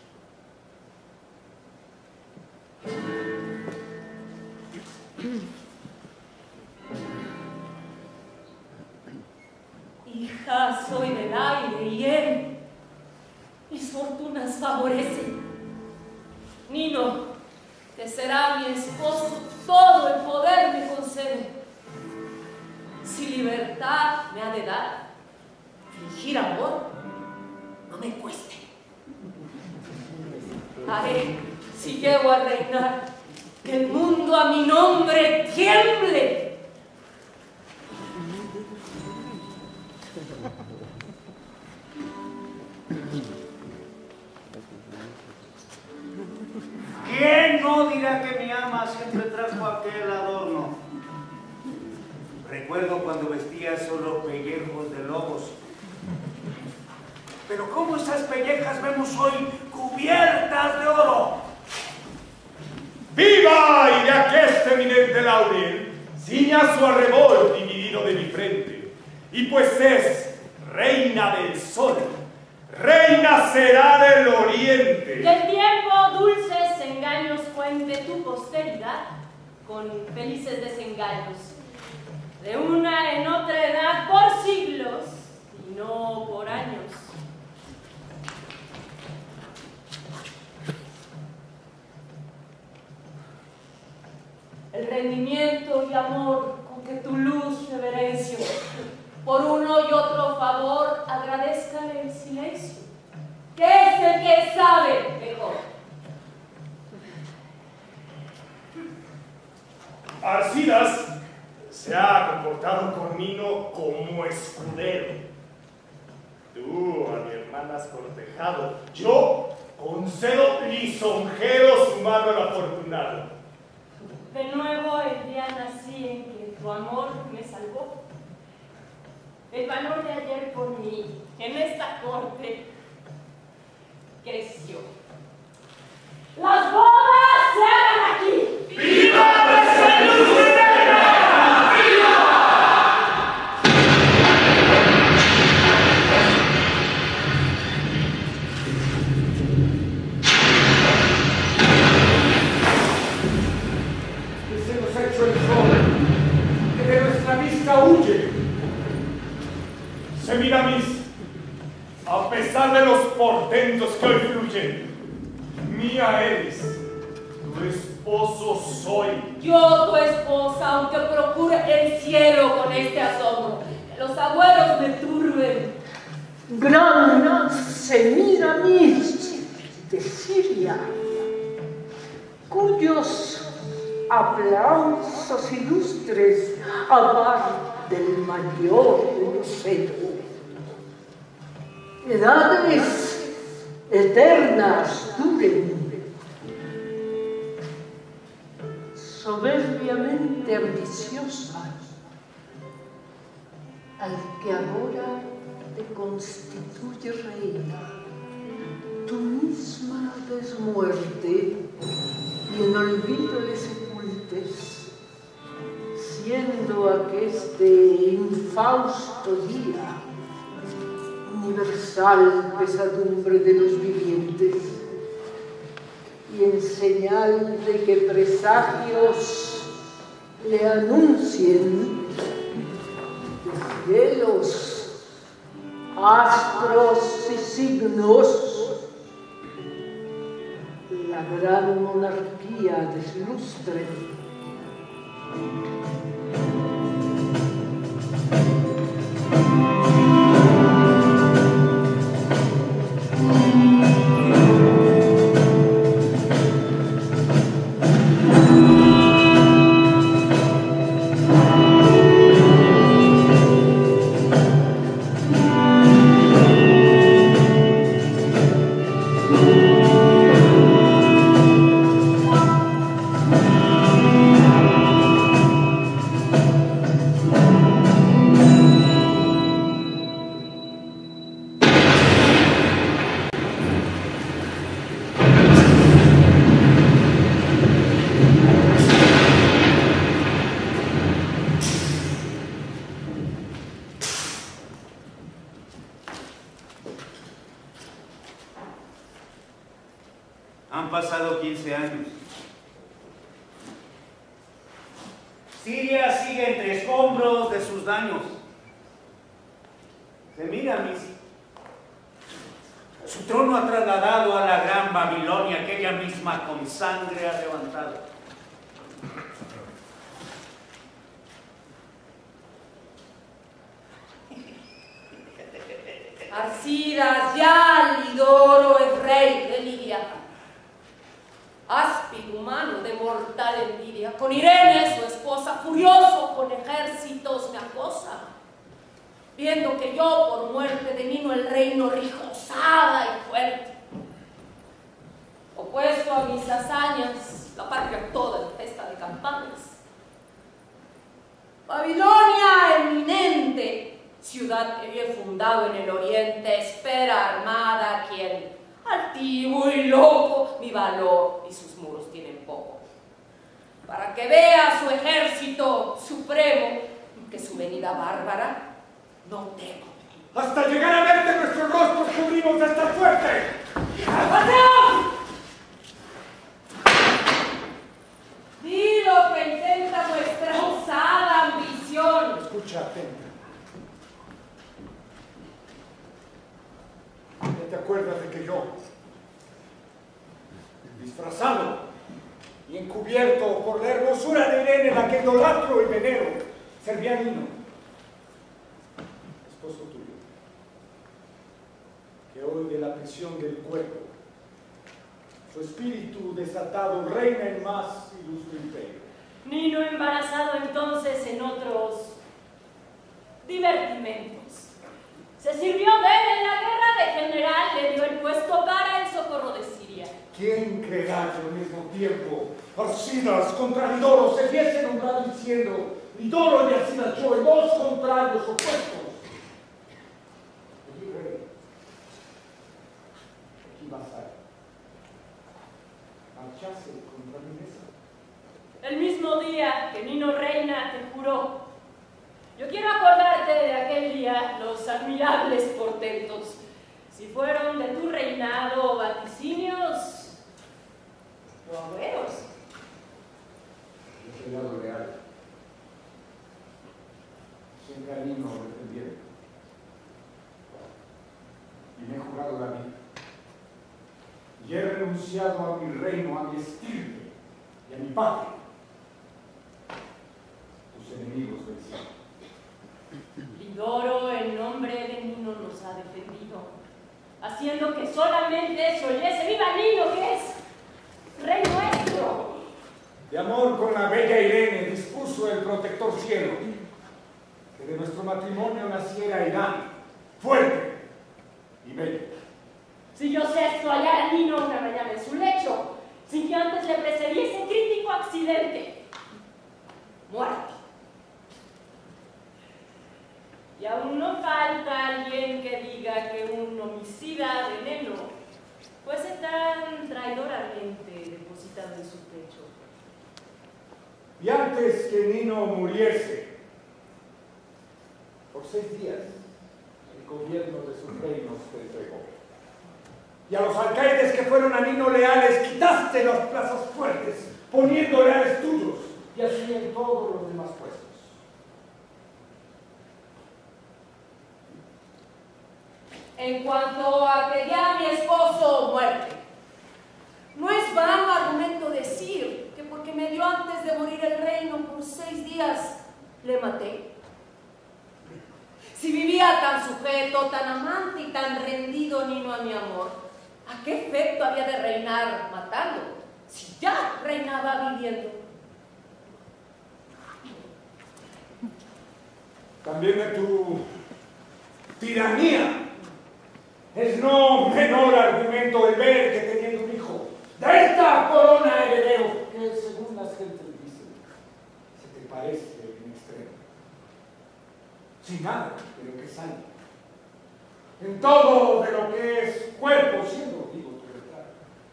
Hija, soy del aire y él, mis fortunas favorecen. Nino, que será mi esposo, todo el poder me concede. Si libertad me ha de dar, fingir amor no me cueste. Haré, si llego a reinar, que el mundo a mi nombre tiemble. ¿Quién no dirá que mi ama siempre trajo aquel adorno? Recuerdo cuando vestía solo pellejos de lobos. Pero ¿cómo esas pellejas vemos hoy cubiertas de oro? ¡Viva! Y de aqueste eminente laurel ciña su arrebol dividido de mi frente. Y pues es reina del sol, reina será del oriente. Del tiempo dulces engaños cuente tu posteridad con felices desengaños. De una en otra edad por siglos y no por años. El rendimiento y amor con que tu luz reverencio, por uno y otro favor agradezcan el silencio, que es el que sabe mejor. Arcidas se ha comportado conmigo como escudero. Tú a mi hermana has cortejado, yo concedo lisonjero su mano al afortunado. De nuevo el día nací en que tu amor me salvó. El valor de ayer por mí, en esta corte, creció. ¡Las bodas se hagan aquí! ¡Viva nuestra luz eterna! ¡Viva! Que se nos ha hecho el sol, que de nuestra vista huye. Semiramis, a pesar de los portentos que hoy fluyen, mía eres, tu esposo soy. Yo, tu esposa, aunque procure el cielo con este asombro, que los abuelos me turben. Gran Semiramis de Siria, cuyos aplausos ilustres abar del mayor de los celos. Edades eternas duren, soberbiamente ambiciosa, al que ahora te constituye reina, tú misma des muerte y en olvido le sepultes, siendo aqueste infausto día universal pesadumbre de los vivientes, y en señal de que presagios le anuncien de cielos, astros y signos, la gran monarquía deslustre. pasado 15 años. Siria sigue entre escombros de sus daños. Semíramis, su trono ha trasladado a la gran Babilonia que ella misma con sangre ha levantado. Arcidas ya Lidoro es rey de Lidia. Áspid humano de mortal envidia, con Irene su esposa, furioso con ejércitos me acosa, viendo que yo por muerte de Nino el reino rijo, osada y fuerte. Opuesto a mis hazañas, la patria toda en festa de campanas. Babilonia eminente, ciudad que he fundado en el oriente, espera armada quien, altivo y loco, mi valor y sus muros tienen poco. Para que vea su ejército supremo, que su venida bárbara no temo. Hasta llegar a verte nuestros rostros cubrimos de esta fuerte. ¡Patrón! Di lo que intenta nuestra osada ambición. Escucha atenta. ¿No te acuerdas de que yo, disfrazado y encubierto por la hermosura de Irene, la que idolatro y venero, serví a Nino, esposo tuyo, que hoy de la prisión del cuerpo, su espíritu desatado reina en más ilustre imperio? Nino embarazado entonces en otros divertimentos. Se sirvió de él en la guerra de general, le dio el puesto para el socorro de Siria. ¿Quién creerá que al mismo tiempo Arcidas contra Lidoro se viese nombrado diciendo Lidoro y Arcidas yo, en dos contrarios opuestos? Allí rey, aquí vasallo, marchase contra mi mesa. El mismo día que Nino reina te juró. Yo quiero acordarte de aquel día los admirables portentos. Si fueron de tu reinado vaticinios o agüeros. He quedado leal, siempre a Nino defendiendo, y me he jurado la vida. Y he renunciado a mi reino, a mi estirpe y a mi patria. Tus enemigos vencieron. Lidoro en nombre de Nino nos ha defendido, haciendo que solamente se oyese viva Nino, que es rey nuestro. De amor con la bella Irene dispuso el protector cielo que de nuestro matrimonio naciera Irán, fuerte y bello. Si yo cesto hallar a Nino una mañana en su lecho, sin que antes le precediese crítico accidente, muerte. Y aún no falta alguien que diga que un homicida de Neno fuese tan traidoramente depositado en su pecho. Y antes que Nino muriese, por 6 días, el gobierno de sus reinos te entregó. Y a los alcaides que fueron a Nino leales, quitaste las plazas fuertes, poniendo leales tuyos, y así en todos los demás puestos. En cuanto a que ya mi esposo muerte, no es vano argumento decir que porque me dio antes de morir el reino por 6 días, le maté. Si vivía tan sujeto, tan amante y tan rendido Nino a mi amor, ¿a qué efecto había de reinar matando, si ya reinaba viviendo? También de tu tiranía es no menor argumento el ver que teniendo un hijo de esta corona heredero, que según las gentes dicen, se te parece en extremo, sin nada de lo que sale, en todo de lo que es cuerpo, siendo digo tu retrato,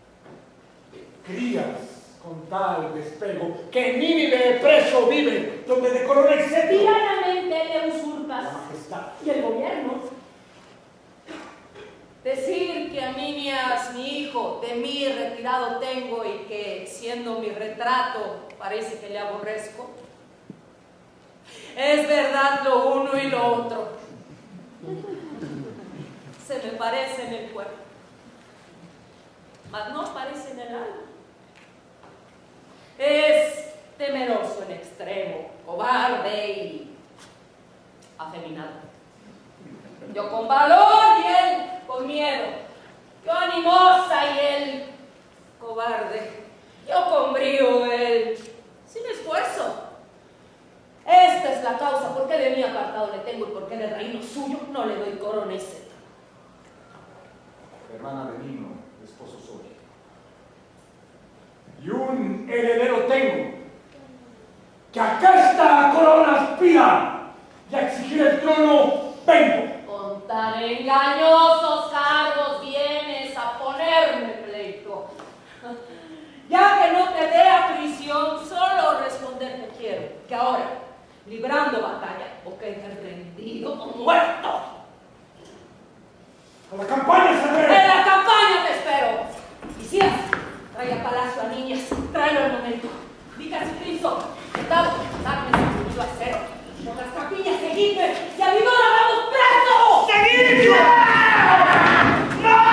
crías con tal despego que Nínive preso vive, donde de corona excepto tiranamente le usurpas la majestad y el gobierno. Decir que a mí mi tenías, mi hijo, de mí retirado tengo y que, siendo mi retrato, parece que le aborrezco? Es verdad lo uno y lo otro. Se me parece en el cuerpo, mas no parece en el alma. Es temeroso en extremo, cobarde y afeminado. Yo con valor y él con miedo. Yo animosa y él cobarde. Yo con brío, él sin esfuerzo. Esta es la causa por qué de mí apartado le tengo y por qué del reino suyo no le doy corona y cetro. Hermana de Nino, esposo soy. Y un heredero tengo, que acá esta corona aspira, y a exigir el trono vengo. Con tan engañosos cargos vienes a ponerme pleito. Ya que no te dé aflicción, solo responder te quiero, que ahora, librando batalla, o quedes rendido o muerto. ¡A la campaña, Sandrés! ¡En la campaña te espero! Isías, trae a palacio a niñas, tráelo al momento. Di Cristo, dame ese acero. Por las capillas, seguidme, y a mi boda vamos presto. ¡Seguidme! ¡No!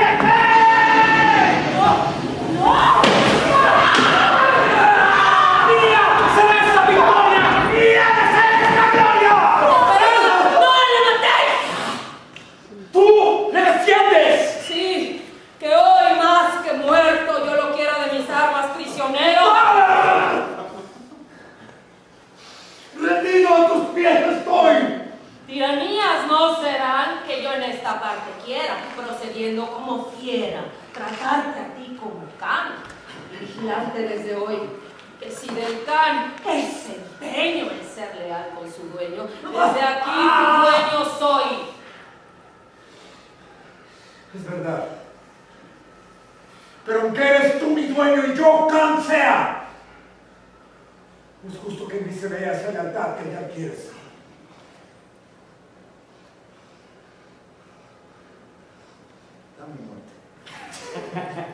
Tiranías no serán que yo en esta parte quiera, procediendo como fiera, tratarte a ti como can y vigilarte desde hoy, que si del can es empeño en ser leal con su dueño, desde aquí tu dueño soy. Es verdad. Pero aunque eres tú mi dueño y yo can sea, no es justo que en mí se vea esa lealtad que ya quieres. Dame muerte.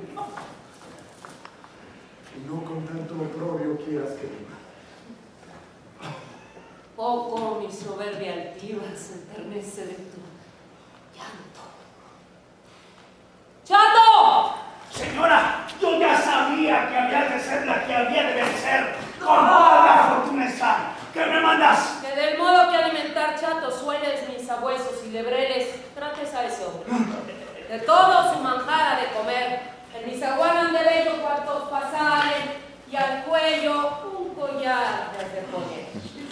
Y no con tanto oprobio quieras que viva. Poco mi soberbia altiva se enternece de tu llanto. ¡Chato! Señora, yo ya sabía que había de ser la que había de vencer. Con toda la fortuna está. ¿Qué me mandas? Que del modo que alimentar chatos sueles mis sabuesos y lebreles, trates a ese hombre. De todo su manjar ha de comer. En mi zaguán de bello cuantos pasaren, y al cuello un collar de has de poner.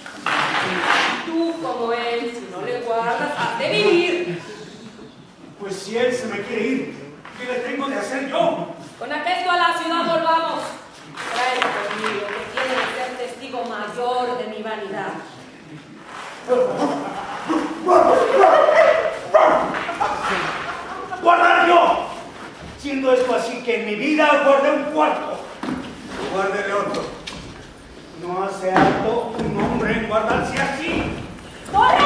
Tú como él, si no le guardas, has de vivir. Pues si él se me quiere ir, ¿qué le tengo de hacer yo? Con aquesto a la ciudad volvamos. Tráelo conmigo, que quiere ser testigo mayor de mi vanidad. ¡Guardar yo! Siendo esto así que en mi vida guardé un cuarto, guárdele otro. No hace alto un hombre en guardarse así. ¡Corre!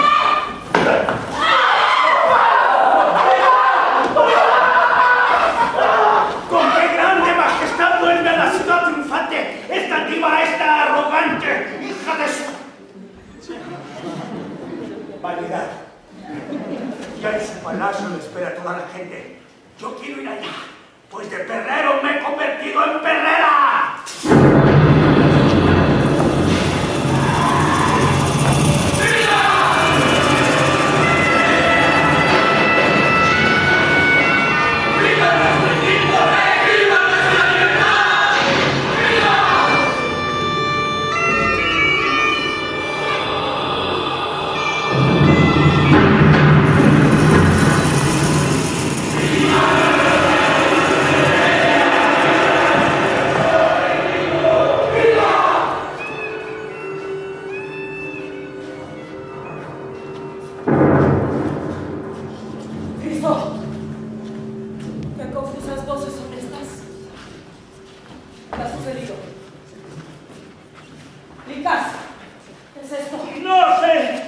¡Con qué grande majestad vuelve a la ciudad triunfante esta diva, esta arrogante hija de su vanidad! Ya en su palacio le espera toda la gente. Yo quiero ir allá, pues de perrero me he convertido en perrera.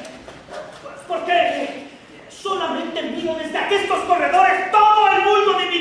Solamente miro desde aquestos corredores todo el mundo de mi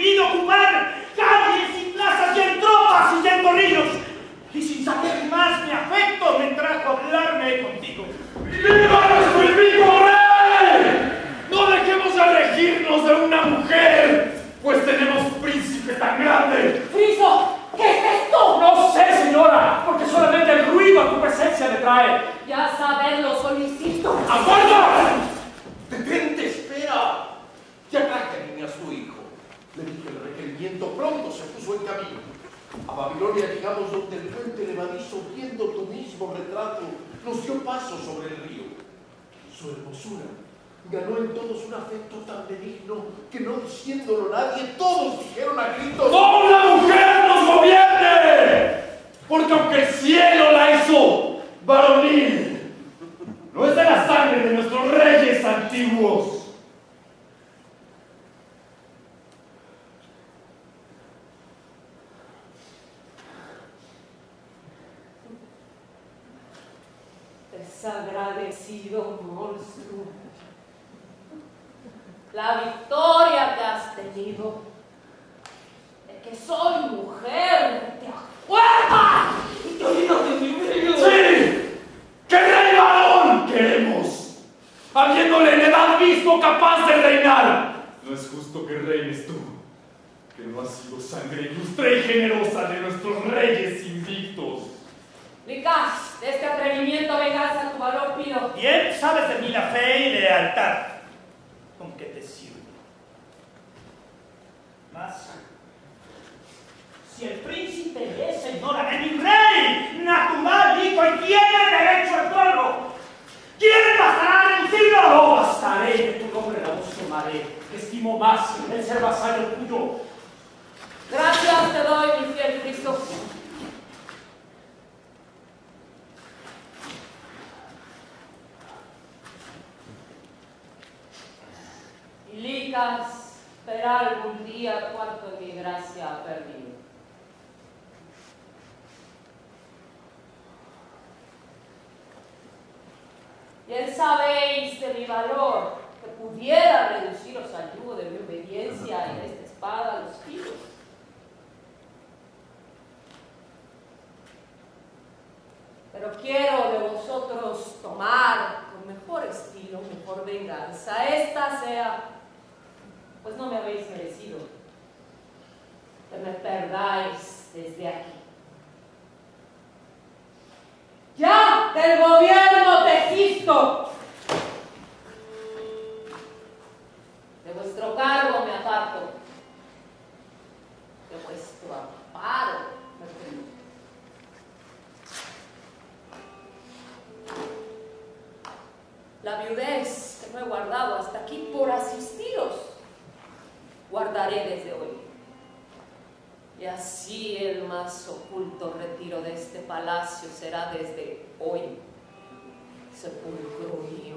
y sin saber más mi afecto me trajo a hablarme contigo. ¡Viva nuestro invicto rey! No dejemos de regirnos de una mujer, pues tenemos príncipe tan grande. ¡Friso! ¿Qué es esto? No sé, señora, porque solamente el ruido a tu presencia le trae. Ya saber lo solicito. ¡Aguarda! ¡Detente, espera! Ya traje a niña a su hijo. Le dije el requerimiento, pronto se puso en camino. A Babilonia llegamos donde el puente levadizo, viendo tu mismo retrato, nos dio paso sobre el río. Su hermosura ganó en todos un afecto tan benigno que no diciéndolo nadie, todos dijeron a gritos: ¡No la mujer nos gobierne! Porque aunque el cielo la hizo varonil, no es de la sangre de nuestros reyes antiguos. Desagradecido monstruo. La victoria que has tenido de que soy mujer te acuerdas y te olvidas de mi vida. ¡Sí! ¡Qué rey varón queremos! Habiéndole en edad mismo capaz de reinar. No es justo que reines tú, que no has sido sangre ilustre y generosa de nuestros reyes invictos. Licas, de este atrevimiento venganza tu valor pido. Bien sabes de mí la fe y lealtad con que te sirvo. Mas, si el príncipe es señora de mi rey, natural, hijo, y tiene derecho al trono, ¿quién bastará a reducirlo? No bastaré, de tu nombre la voz tomaré, que estimo más el ser vasallo tuyo. Gracias te doy, mi fiel Cristo. Y Licas verá algún día cuánto de mi gracia ha perdido. Bien sabéis de mi valor, que pudiera reduciros al yugo de mi obediencia y de esta espada a los filos. Pero quiero de vosotros tomar con mejor estilo, mejor venganza. Esta sea, pues no me habéis merecido que me perdáis desde aquí. ¡Ya del gobierno desisto! De vuestro cargo me aparto, de vuestro amparo me prendo. La viudez que no he guardado hasta aquí por asistiros, guardaré desde hoy. Y así el más oculto retiro de este palacio será desde hoy sepulcro mío.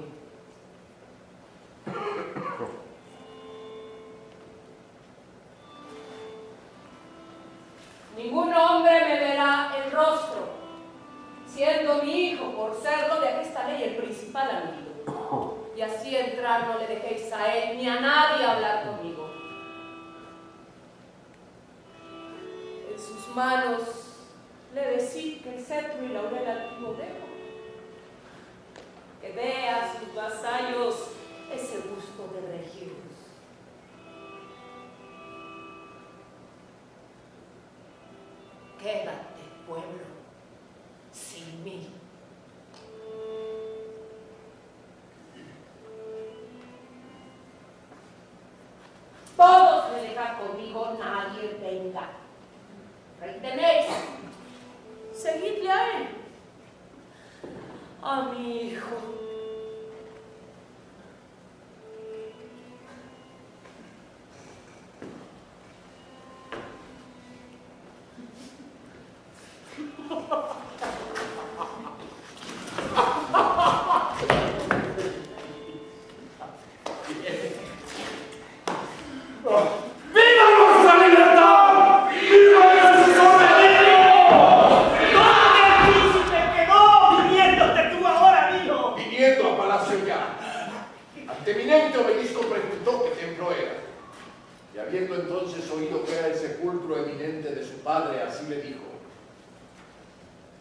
Ningún hombre me verá el rostro, siendo mi hijo, por serlo de aquesta ley, el principal amigo. Y así entrar no le dejéis a él ni a nadie hablar conmigo. En sus manos le decid que el cetro y laurel altivo dejo, que dé a sus vasallos ese gusto de regirlos. Quédate, pueblo, sin mí. Todos me dejan conmigo, nadie venga. Retenéis, seguidle a él, a mi hijo.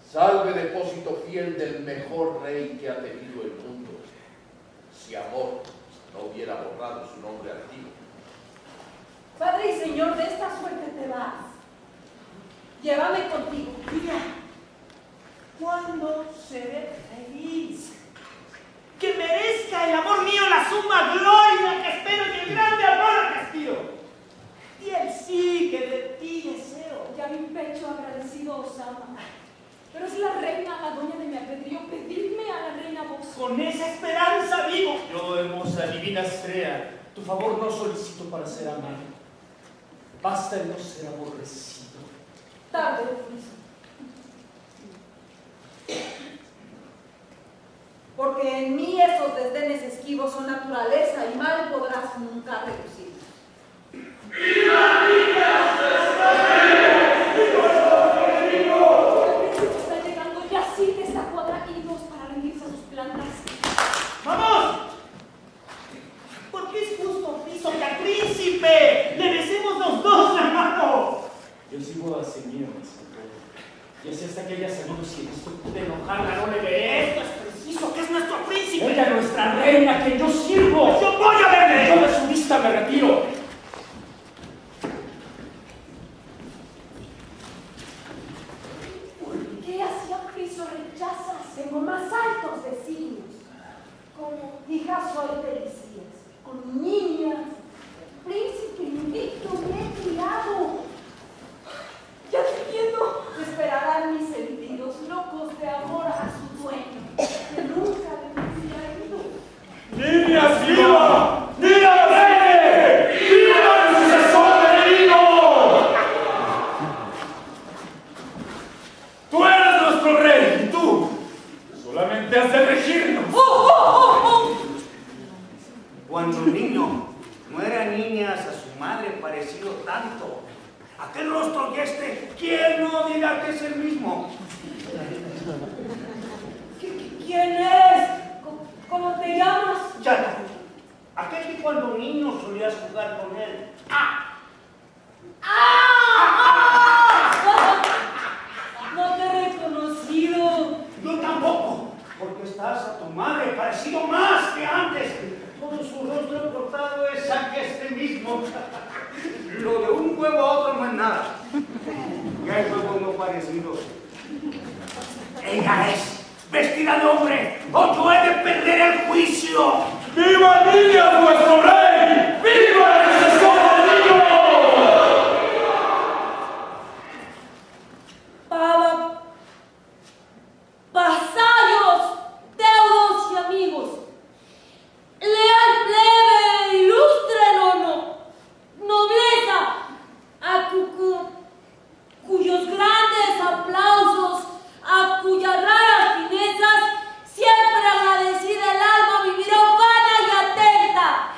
Salve depósito fiel del mejor rey que ha tenido el mundo, si amor no hubiera borrado su nombre antiguo. Padre y Señor, de esta suerte te vas. Llévame contigo. Mira, ¿cuándo seré feliz? Que merezca el amor mío la suma gloria que espero y el grande amor que aspiro. Y el sí que de ti deseo. Ya mi pecho agradecido os ama. Pero es la reina, la dueña de mi albedrío. Pedidme a la reina vos. Con esa esperanza vivo. Yo, hermosa, divina estrella, tu favor no solicito para ser amado. Basta el no ser aborrecido. Tarde o friso. Porque en mí esos desdenes esquivos son naturaleza y mal podrás nunca reducir. ¡Viva niñas! Está llegando ya sí de esta cuadra y dos para rendirse a sus plantas. ¡Vamos! Porque es justo, friso, que al príncipe le besemos los dos la mano. Yo sigo a seguir, y así hasta que haya sabido si esto puede enojarla, no le veré. Esto es preciso, que es nuestro príncipe. Ella, nuestra reina, que yo sirvo. ¡Yo voy a verle! Yo de su vista me retiro. ¿Por qué así a friso rechazas en lo más altos designios? Como hija soy de Elías, con niñas, príncipe invicto me he criado. Ya te entiendo, esperarán mis sentidos locos de amor a su dueño, que nunca le había ido. ¡Niñas, viva! ¡Niñas, reine! ¡Viva el sucesor del himno! Tú eres nuestro rey y tú solamente has de regirnos. Cuando un niño no era niñas a su madre parecido tanto, aquel rostro y este, ¿quién no dirá que es el mismo? ¿Quién eres? ¿Cómo te llamas? Yato, aquel que cuando niño solías jugar con él. No te he reconocido. Yo tampoco, porque estás a tu madre parecido más que antes. Todo su rostro cortado es aqueste mismo. Lo de un huevo a otro no es nada. Ya hay huevos no parecidos. Ella es vestida de hombre, o yo he de perder el juicio. ¡Viva niñas, nuestro rey! ¡Viva el sucesor del himno! Vasallos, deudos y amigos, leal plebe, ilustre nobleza, a cuyos grandes aplausos, a cuyas raras finezas, siempre agradecida el alma vivirá ufana y atenta.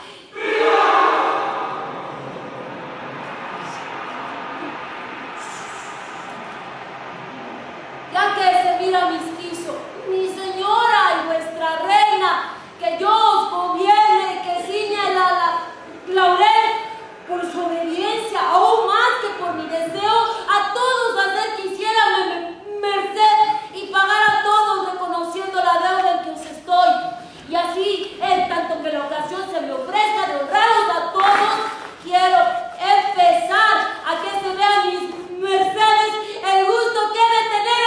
Ya que se mira misquizo, mi señora y vuestra reina, que yo os gobierne, que ciñe la laurel por su obediencia, aún más que por mi deseo, a todos hacer que hiciera merced y pagar a todos reconociendo la deuda en que os estoy. Y así, en tanto que la ocasión se me ofrezca de honraros a todos, quiero empezar a que se vean mis mercedes el gusto que he de tener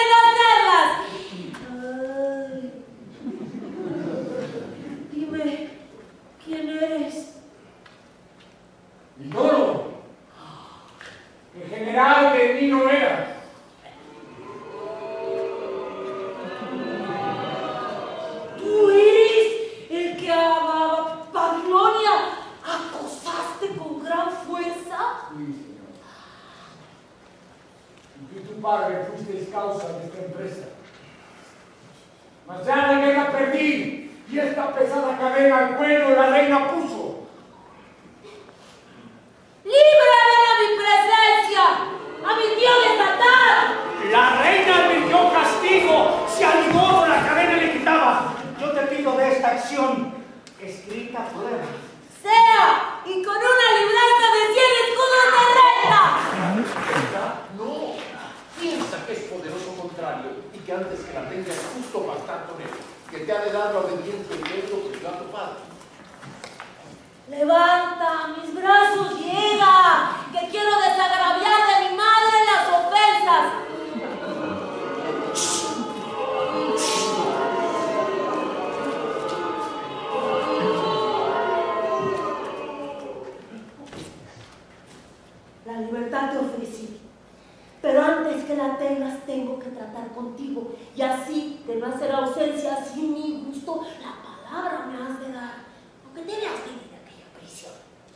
en hacerlas. Dime, ¿quién eres? Ignoro. En general de mí no era. Tú eres el que a Babilonia acosaste con gran fuerza. Sí, señor. Y tú y tu padre fuisteis causa de esta empresa. Mas ya la guerra perdí, y esta pesada cadena al cuello la reina puso. ¡Líbrame de mi presencia! ¡A mi tío desatado! La reina advirtió castigo si al modo la cadena le quitaba. Yo te pido de esta acción escrita fuera. ¡Sea! Y con una libranza de 100 escudos de reina. No, piensa es poderoso contrario y que antes que la tengas justo bastar con él, que te ha de dar la obediencia y mérito que dio a tu padre. Levanta mis brazos, llega, que quiero desagraviar de mi madre las ofensas. La libertad te ofrecí, pero antes que la tengas tengo que tratar contigo y así, de no hacer ausencia sin mi gusto, la palabra me has de dar, aunque te veas vivir de aquella prisión.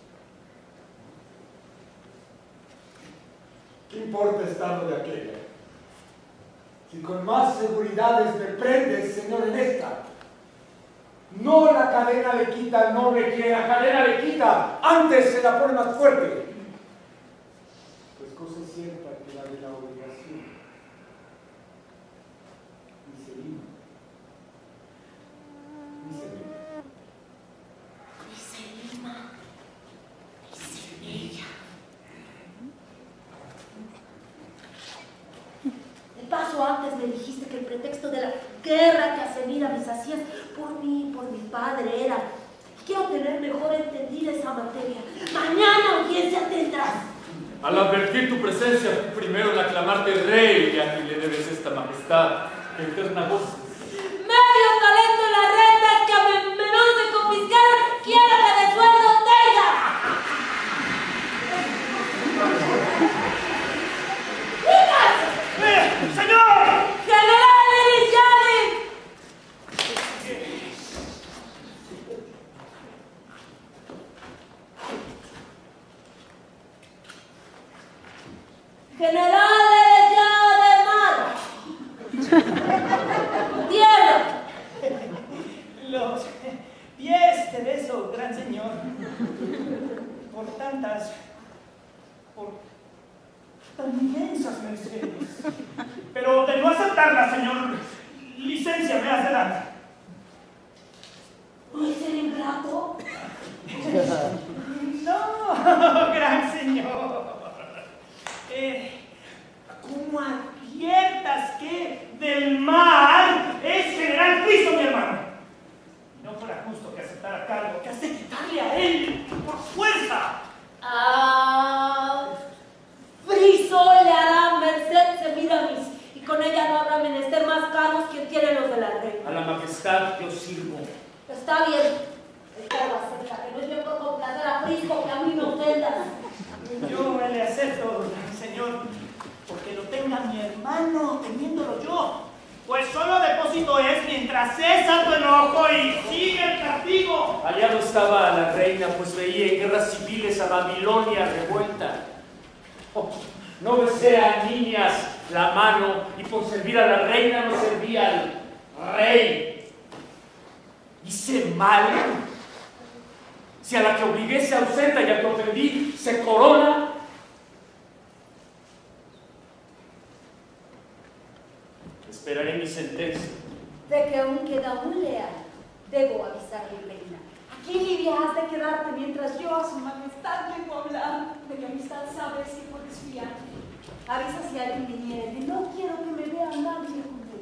¿Qué importa estando de aquella? Si con más seguridades me prendes, señor, en esta. No la cadena le quita al noble, quien la cadena le quita, antes se la pone más fuerte. Pues cosa es cierta que la de la obligación. Miserima. De paso, antes me dijiste que el pretexto de la guerra que hace mira mis hacías por mí, por mi padre era. Quiero tener mejor entendida esa materia. Mañana audiencia tendrás. Al advertir tu presencia, fui primero en aclamarte rey, ya que le debes esta majestad, eterna voz. Medio talento en las rentas que a menor se confiscaron, quiero que de sueldo tenga. ¡Señor! ¡General Elichadi! ¡General Elichadi de Mar! ¡Tierra! Los pies te beso, gran señor, por tan inmensas mercedes. Pero de no aceptarla, señor, licencia me has de dar. ¿Voy a ser ingrato? No, gran señor. ¿Cómo adviertas que del mar es general Cristo, mi hermano? Y no fuera justo que aceptara cargo, que has de quitarle a él por fuerza. Friso le hará merced Semiramis, y con ella no habrá menester más cargos que tienen los de la reina. A la majestad que os sirvo. Está bien, el cargo acepta, que no es bien por complacer a Frisco que a mí me ofendas. Yo me le acepto, señor, porque lo tenga mi hermano, teniéndolo yo. Pues solo depósito es mientras cesa tu enojo y sigue el castigo. Aliado estaba la reina, pues veía en guerras civiles a Babilonia revuelta. Oh, no besé a niñas la mano y por servir a la reina no servía al rey. Hice mal. Si a la que obligué se ausenta y a que ofendí se corona. Esperaré mi sentencia. De que aún queda un leal, debo avisarle, reina. Aquí, Livia, has de quedarte mientras yo a su majestad vengo a hablar. De mi amistad sabes si puedes fiar. Avisa si alguien viniera, que no quiero que me vea nadie con él.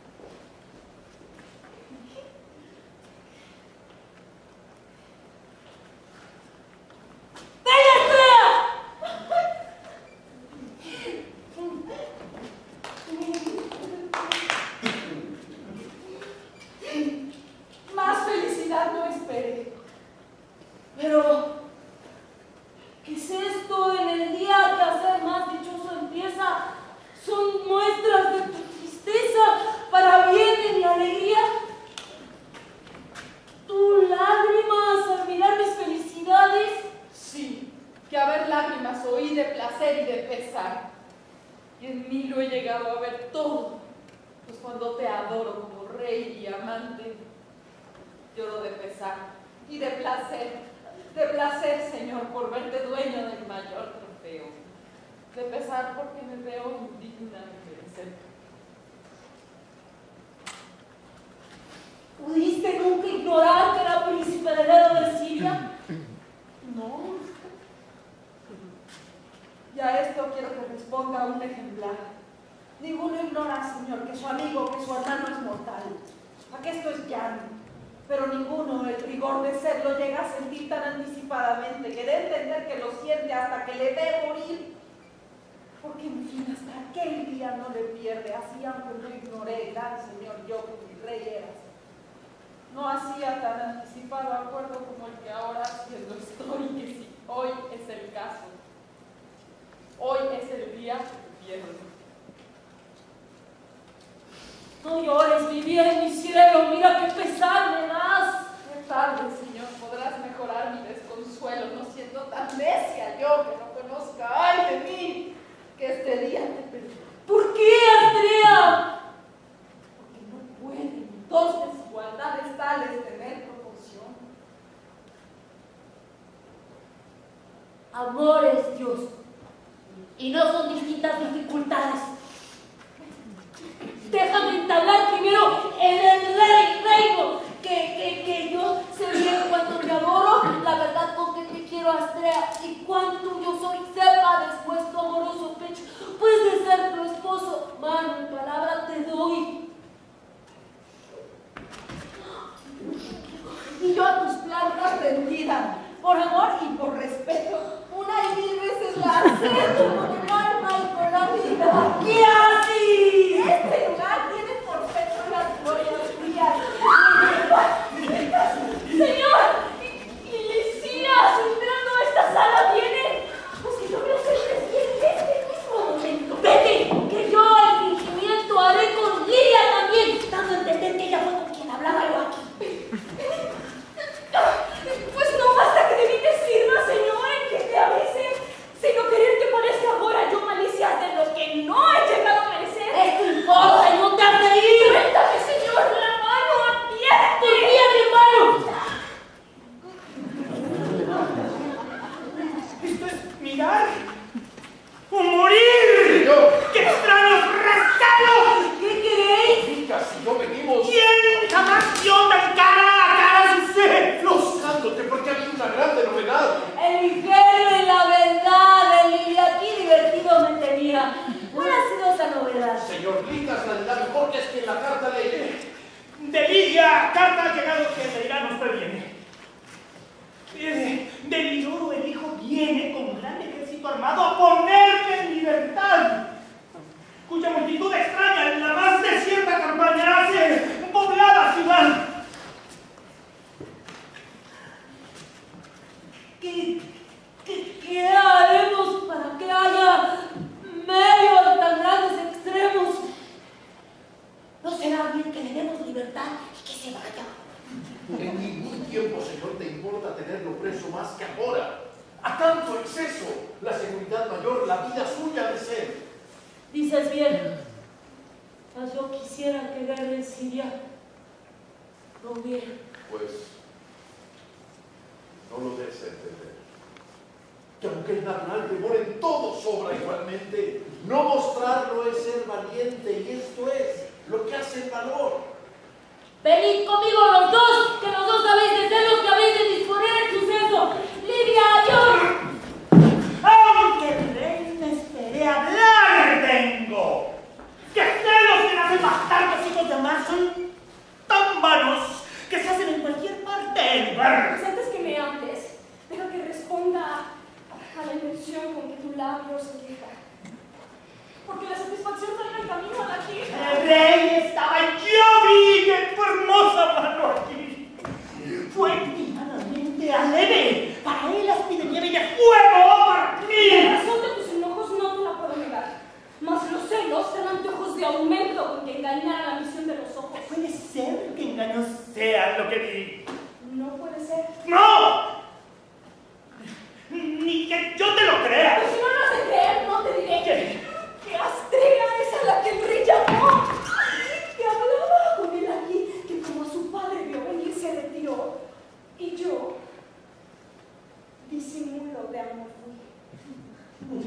Más felicidad no espere. Pero, ¿qué es esto en el día que a ser más dichoso empieza? ¿Son muestras de tu tristeza para bien de mi alegría? ¿Tu lágrimas al mirar mis felicidades? Sí, que haber lágrimas oí de placer y de pesar. Y en mí lo he llegado a ver todo, pues cuando te adoro como rey y amante, lloro de pesar y de placer, Señor, por verte dueño del mayor trofeo, de pesar porque me veo indigna de merecer. ¿Pudiste nunca ignorar que era príncipe heredero de Siria? No. Y a esto quiero que responda un ejemplar. Ninguno ignora, Señor, que su amigo, que su hermano es mortal. Aquesto es llano, pero ninguno el rigor de serlo llega a sentir tan anticipadamente que de entender que lo siente hasta que le dé morir. Porque en fin, hasta aquel día no le pierde, así aunque no ignoré, gran Señor, yo que mi rey eras. No hacía tan anticipado acuerdo como el que ahora haciendo estoy, que si hoy es el caso, hoy es el día que pierdo. No llores, mi bien, mi cielo, mira qué pesar me das. Qué tarde, Señor, podrás mejorar mi desconsuelo, no siendo tan necia yo que no conozca, ay de mí, que este día te perdí. ¿Por qué, Astrea? Porque no pueden dos desigualdades tales tener proporción. Amor es Dios, y no son distintas dificultades. Déjame entablar primero en el reino que yo sé bien cuánto te adoro, la verdad con que te quiero, Astrea, y cuánto yo soy, sepa después tu amoroso pecho, pues de ser tu esposo, mano y palabra te doy. Y yo a tus plantas rendida, por amor y por respeto, una y mil veces la acepto con el alma y con la vida. ¿Qué haces? Este lugar tiene por pecho las glorias frías. Señor, y Licías, entrando a esta sala viene, pues que yo veo ser presidente en este mismo momento. Vete, que yo el fingimiento haré con Lilia también, dando a entender que ella fue con quien hablaba yo aquí. Pues no basta que de mí te sirva, Señor, en que te avise, sino querer que parezca ahora yo malicias de lo que no he llegado a merecer. Esto importa y no te has de ir. Suéltame, Señor, la mano, apriétate. Tu pie, mi hermano. Esto es mirar o morir. ¡Qué extraños rescalos! ¿Qué queréis? Hija, si no venimos ¿Quién jamás vio tan cara a cara su sed? buscándote porque había una grande novedad. El ingenio y la verdad de Lilia aquí divertido me tenía. ¿Cuál ha sido esa novedad? Señor, Ligas la mejor que es quien la carta leeré. De Lilia, carta ha llegado que leerá nos previene. De Liroro el hijo viene con un gran ejército armado a ponerte en libertad, cuya multitud extraña en la más desierta campaña hace poblada ciudad. ¿Qué haremos para que haya medio de tan grandes extremos? ¿No será bien que le demos libertad y que se vaya? En ningún tiempo, Señor, te importa tenerlo preso más que ahora. A tanto exceso, la seguridad mayor, la vida suya ha de ser. Dices bien, mas yo quisiera que guerra en Siria no hubiera. Pues, no lo des a entender. Que aunque el natural temor en todo sobra igualmente, no mostrarlo es ser valiente, y esto es lo que hace el valor. Venid conmigo los dos, que los dos habéis de ser los que habéis de disponer el suceso. Lidia, yo. Aunque el rey me espere hablar tengo. Que celos que nacen bastardos hijos de mar son tan vanos que se hacen en cualquier parte del lugar. Pues antes que me hables, deja que responda a la invención con que tu labio se queja. Porque la satisfacción salga el camino a la queja. El rey estaba en yo vi que tu hermosa mano aquí. Fue tiradamente aleve. Para él aspi de nieve y de fuego para mí. La razón de tus enojos no te la puedo negar. Mas los celos te dan anteojos de aumento con que engañar a la visión de los ojos. Puede ser que engaños sea lo que di. No puede ser. ¡No! Ni que yo te lo crea. Pero si no lo has de creer, no te diré ¿Qué? que Astrea es a la que el rey llamó. Que hablaba con él aquí, que como a su padre vio venir se retiró. Y yo, disimulo de amor fui.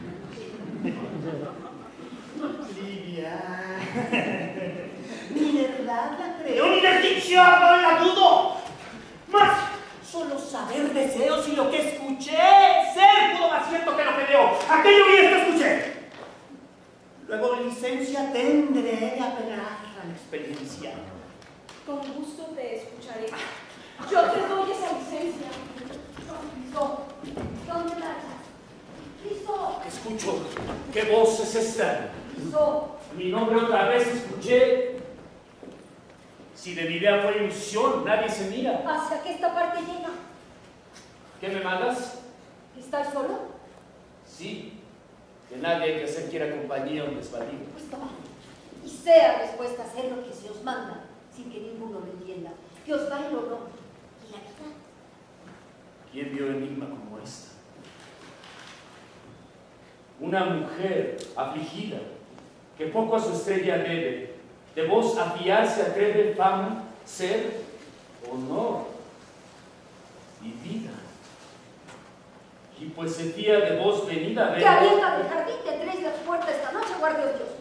Lidia, ni verdad la creo, ni desdición no la dudo. Mas solo saber deseos y lo que escuché, ser pudo más cierto que lo que veo. Aquello vi que escuché. Luego, licencia, tendré de apelar a la experiencia. Con gusto te escucharé. Yo te doy esa licencia. Cristo, ¿dónde la echas? Cristo, Escucho. ¿Qué voz es esta? Cristo. Mi nombre otra vez escuché. Si de mi idea fue ilusión, nadie se mira. ¿Hacia qué esta parte llega? ¿Qué me mandas? ¿Estar solo? Sí. Que nadie hay que hacer quiera compañía a un desvalido. Pues toma. Y sea dispuesta a hacer lo que se os manda, sin que ninguno lo entienda. Que os da el honor y la vida. ¿Quién vio enigma como esta? Una mujer afligida, que poco a su estrella debe, de vos a fiarse atreve fama, ser, honor y vida. Y pues se fía de vos venida a ver. Que abierta del jardín tendréis la puerta esta noche, guarde Dios.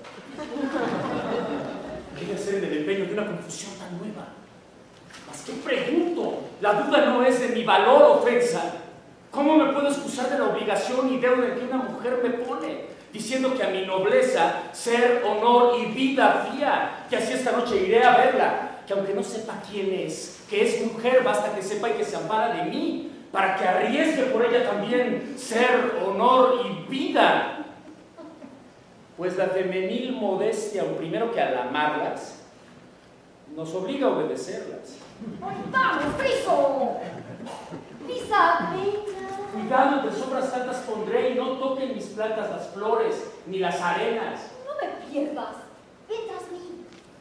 Quiere ser en el empeño de una confusión tan nueva. Mas ¿qué pregunto? La duda no es de mi valor o ofensa. ¿Cómo me puedo excusar de la obligación y deuda que una mujer me pone? Diciendo que a mi nobleza, ser, honor y vida fía, que así esta noche iré a verla, que aunque no sepa quién es, que es mujer, basta que sepa y que se ampara de mí, para que arriesgue por ella también ser, honor y vida. Pues la femenil modestia, aun primero que al amarlas, nos obliga a obedecerlas. ¡Vamos, friso! ¡Prisa, venga! Cuidado, de sobras tantas pondré y no toquen mis plantas las flores, ni las arenas. No me pierdas. Ven tras mí.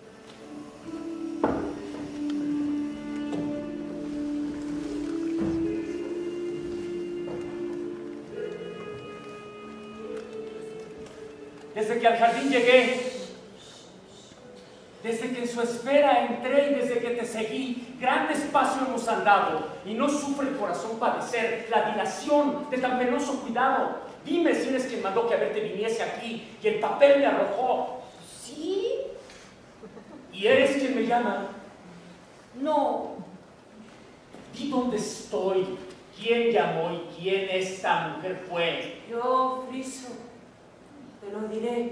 Desde que al jardín llegué, desde que en su esfera entré y desde que te seguí, gran espacio hemos andado y no sufre el corazón padecer la dilación de tan penoso cuidado. Dime si eres quien mandó que a verte viniese aquí y el papel me arrojó. ¿Sí? ¿Y eres quien me llama? No. Di dónde estoy, quién llamó y quién esta mujer fue. Yo, Friso, te lo diré.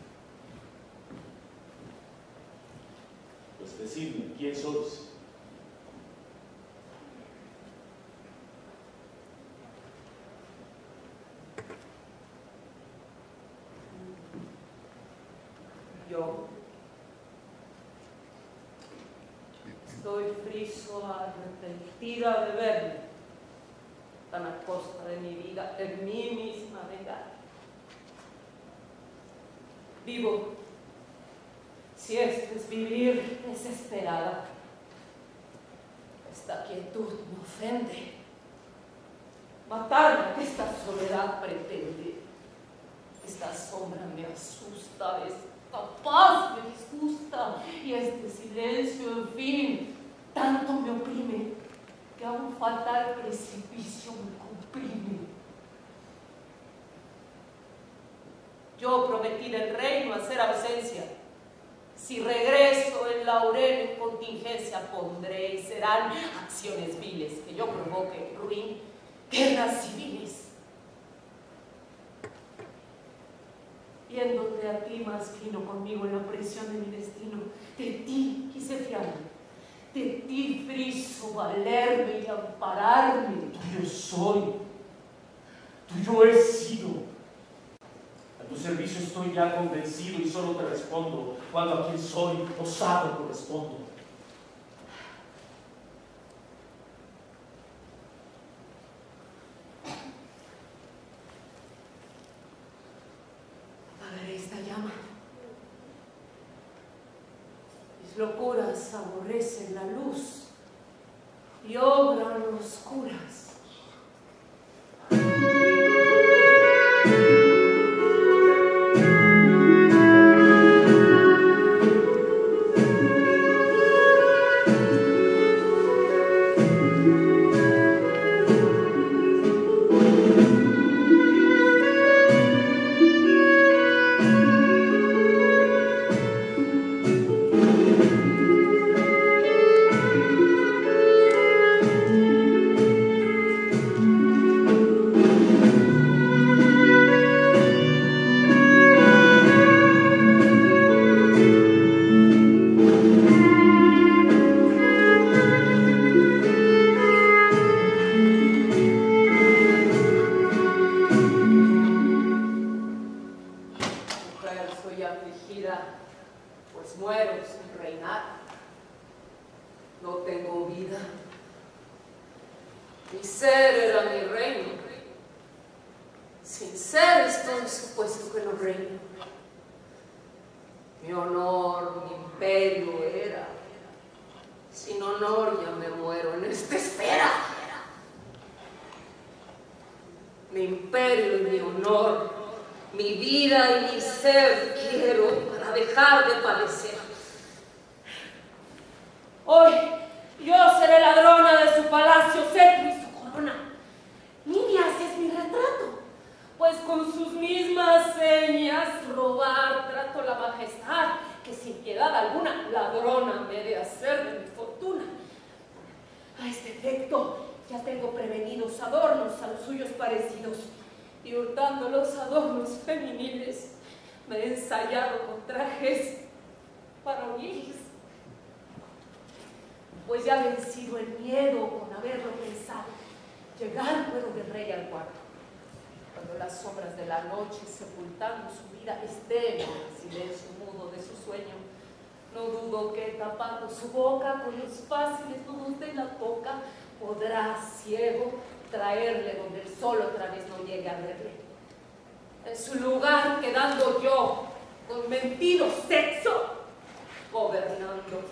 Pues decidme, ¿quién sois? Yo soy Friso, arrepentida de verme tan a costa de mi vida, en mí misma vengar. Vivo, si este es vivir, desesperada. Esta quietud me ofende. Matarme, que esta soledad pretende. Esta sombra me asusta, esta paz me disgusta, y este silencio, en fin, tanto me oprime, que a un fatal precipicio me comprime. Yo prometí del reino hacer ausencia. Si regreso el laurel en contingencia pondré, y serán acciones viles que yo provoque, ruin, guerras civiles. Viéndote a ti más fino conmigo en la presión de mi destino, de ti quise fiarme, de ti, Friso, valerme y ampararme. Tuyo soy, tuyo he sido. A tu servicio estoy ya convencido y solo te respondo cuando a quien soy osado correspondo. Apagaré esta llama. Mis locuras aborrecen la luz y obran oscuras. estoy afligida, pues muero sin reinar. No tengo vida. Mi ser era mi reino. Sin ser estoy supuesto que no reino. Mi honor, mi imperio era. Sin honor ya me muero en esta esfera. Mi imperio y mi honor, mi vida y mi ser quiero para dejar de padecer. Hoy yo seré ladrona de su palacio, cetro y su corona. Niñas, es mi retrato, pues con sus mismas señas robar trato la majestad que sin piedad alguna ladrona me de hacer de mi fortuna. A este efecto ya tengo prevenidos adornos a los suyos parecidos, y hurtando los adornos femeniles me he ensayado con trajes varoniles. Pues ya vencido el miedo con haberlo pensado, llegar puedo del rey al cuarto. Cuando las sombras de la noche, sepultando su vida, estén en el silencio mudo de su sueño, no dudo que tapando su boca con los fáciles nudos de la boca, podrá ciego traerle donde el sol otra vez no llegue a verle. En su lugar quedando yo, con mentido sexo, gobernando.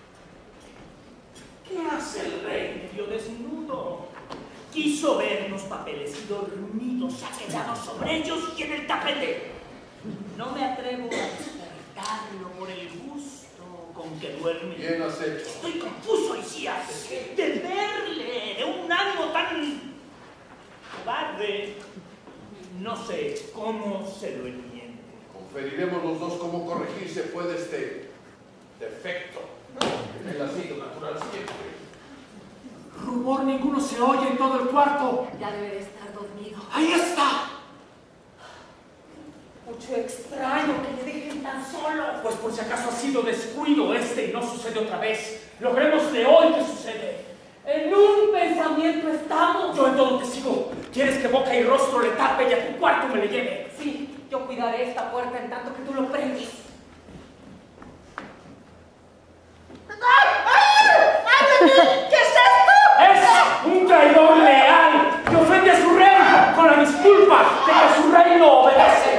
¿Qué hace el rey medio desnudo? Quiso ver unos papeles y dormidos ha quedado sobre ellos y en el tapete. No me atrevo a despertarlo por el gusto con que duerme. Bien has hecho. Estoy confuso, Isías, de verle, de un ánimo tan cobarde. No sé cómo se lo enmiende. Conferiremos los dos cómo corregirse puede este defecto. En el asilo natural siempre. Rumor ninguno se oye en todo el cuarto. Ya debe de estar dormido. ¡Ahí está! Mucho extraño que le dejen tan solo. Pues por si acaso ha sido descuido este y no sucede otra vez. Logremos de hoy que sucede. En un pensamiento estamos. Yo en todo te sigo. ¿Quieres que boca y rostro le tape y a tu cuarto me le lleve? Sí, yo cuidaré esta puerta en tanto que tú lo prendes. ¿Qué es esto? Es un traidor leal que ofende a su rey con la disculpa de que su rey no obedece.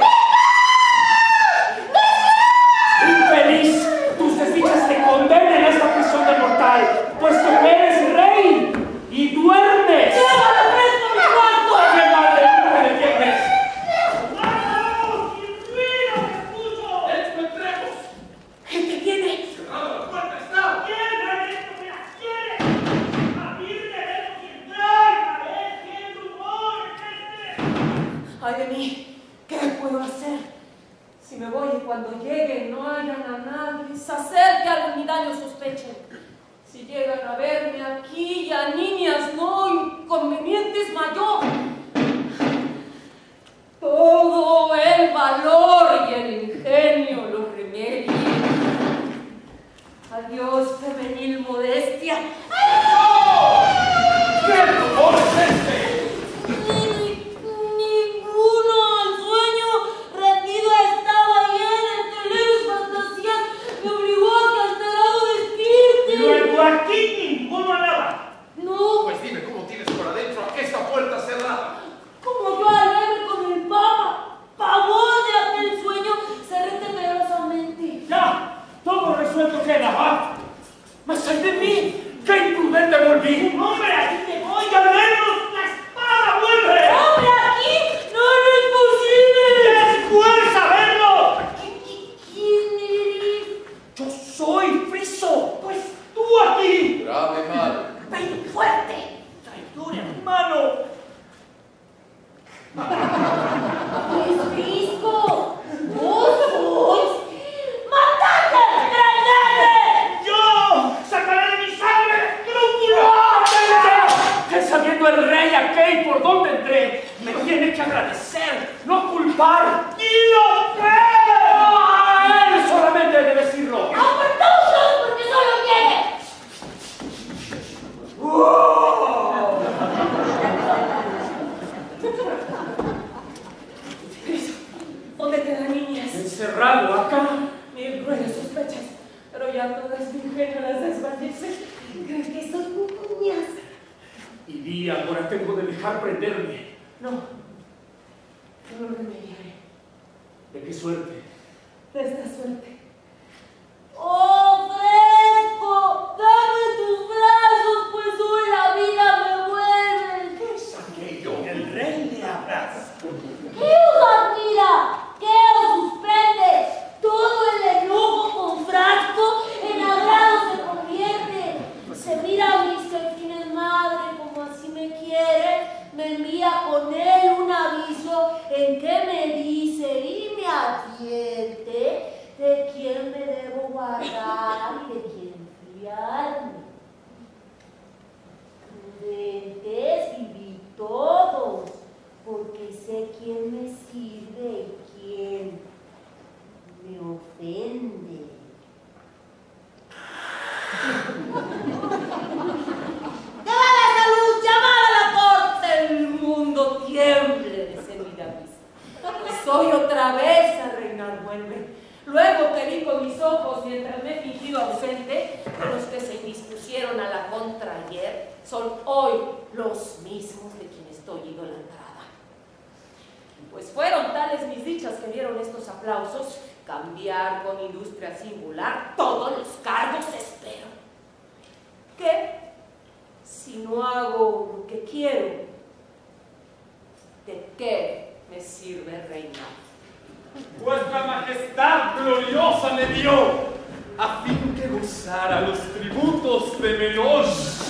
Infeliz, tus desdichas te condenen a esta prisión de mortal, puesto que eres rey y duermes. ¡Llévalo presto a mi cuarto! ¡Qué madre me defiendes! ¡Vamos! ¡Sin ruido que escucho! ¡Entremos! ¿Qué tiene? Cerrada la puerta está. ¿Quién ha hecho que las quiere? A mí debemos entrar, a ver qué rumor es este. Ay de mí, ¿qué puedo hacer? Si me voy y cuando lleguen no hayan a nadie, se acerque ni daño sospechen. Si llegan a verme aquí y a niñas no inconvenientes mayor. Todo el valor y el ingenio lo remedien. Adiós, femenil modestia. ¿Qué rumor es este? Ninguno al sueño rendido estaba ayer entre leves fantasías me obligó a que alterado despierte. Luego aquí ninguno hablaba. No, Pues dime cómo tienes por adentro esta puerta cerrada. como yo al verme con el Papa, pavor de aquel Mil crueles sospechas, pero ya todas mi ingenio las desvanece. Creen que soy niñas. Y di, ahora tengo de dejar prenderme. No, yo lo remediaré. ¿De qué suerte? De esta suerte. ¡Oh, Fresco! ¡Dame tus brazos, pues hoy la vida me vuelve! ¿Qué es aquello? El rey le abraza. ¿Qué os admira? ¿Qué os suspende? Todo el enojo con Frasco en agrado se convierte. Se mira a mis serafines madre como así me quiere, me envía con él un aviso en que me dice y me advierte de quién me debo guardar y de quién fiarme. Prudentes viví todos, porque sé quién me sirve y quién me ofende. ¡Llamada a salud! ¡Llamada a la corte! El mundo tiemble de semidabis. Pues soy otra vez a reinar vuelve. Luego que vi con mis ojos mientras me he fingido ausente, que los que se indispusieron a la contra ayer son hoy los mismos de quien estoy idolatrada. Pues fueron tales mis dichas que dieron estos aplausos, cambiar con industria singular todos los cargos espero. Que si no hago lo que quiero, ¿de qué me sirve reinar? Vuestra Majestad gloriosa me dio, a fin que gozara los tributos de menor.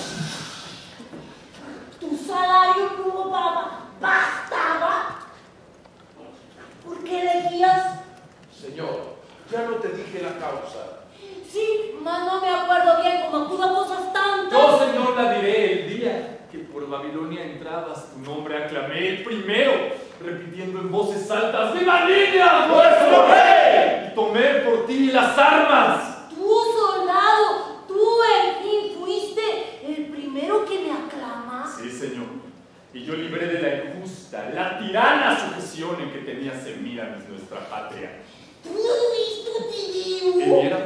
Tu salario no bastaba. ¿Por qué elegías? Señor, ya no te dije la causa. Sí, mas no me acuerdo bien cómo acudo a cosas tantas. Yo, Señor, la diré el día que por Babilonia entrabas, tu nombre aclamé el primero, repitiendo en voces altas: ¡Viva Lidia, nuestro rey! Y tomé por ti las armas. Tú, soldado, tú en fin fuiste el primero que me aclama. Sí, Señor. Y yo libré de la injusta, la tirana sujeción en que tenía Semíramis, nuestra patria. ¿Tú no viste, tío? ¿Qué viera?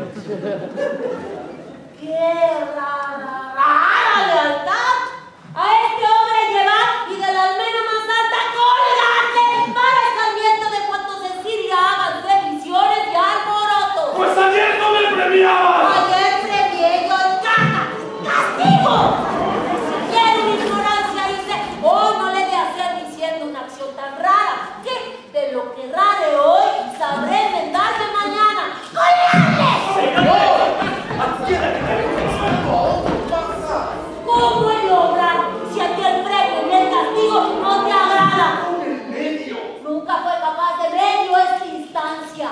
¡Qué rara lealtad! A este hombre llevar y de la almena más alta colgate para escarmiento de cuantos en Siria hagan revisiones y alboroto. ¡Pues ayer no me premiabas! Ayer premié yo el castigo. Quiero mi ignorancia, dice, hoy no le de hacer diciendo una acción tan rara, que de lo que rare hoy sabré enmendarme mañana. ¡Colgate! ¿Cómo el obrar si a ti el premio y el castigo no te agrada? En medio. Nunca fue capaz de medio esta instancia.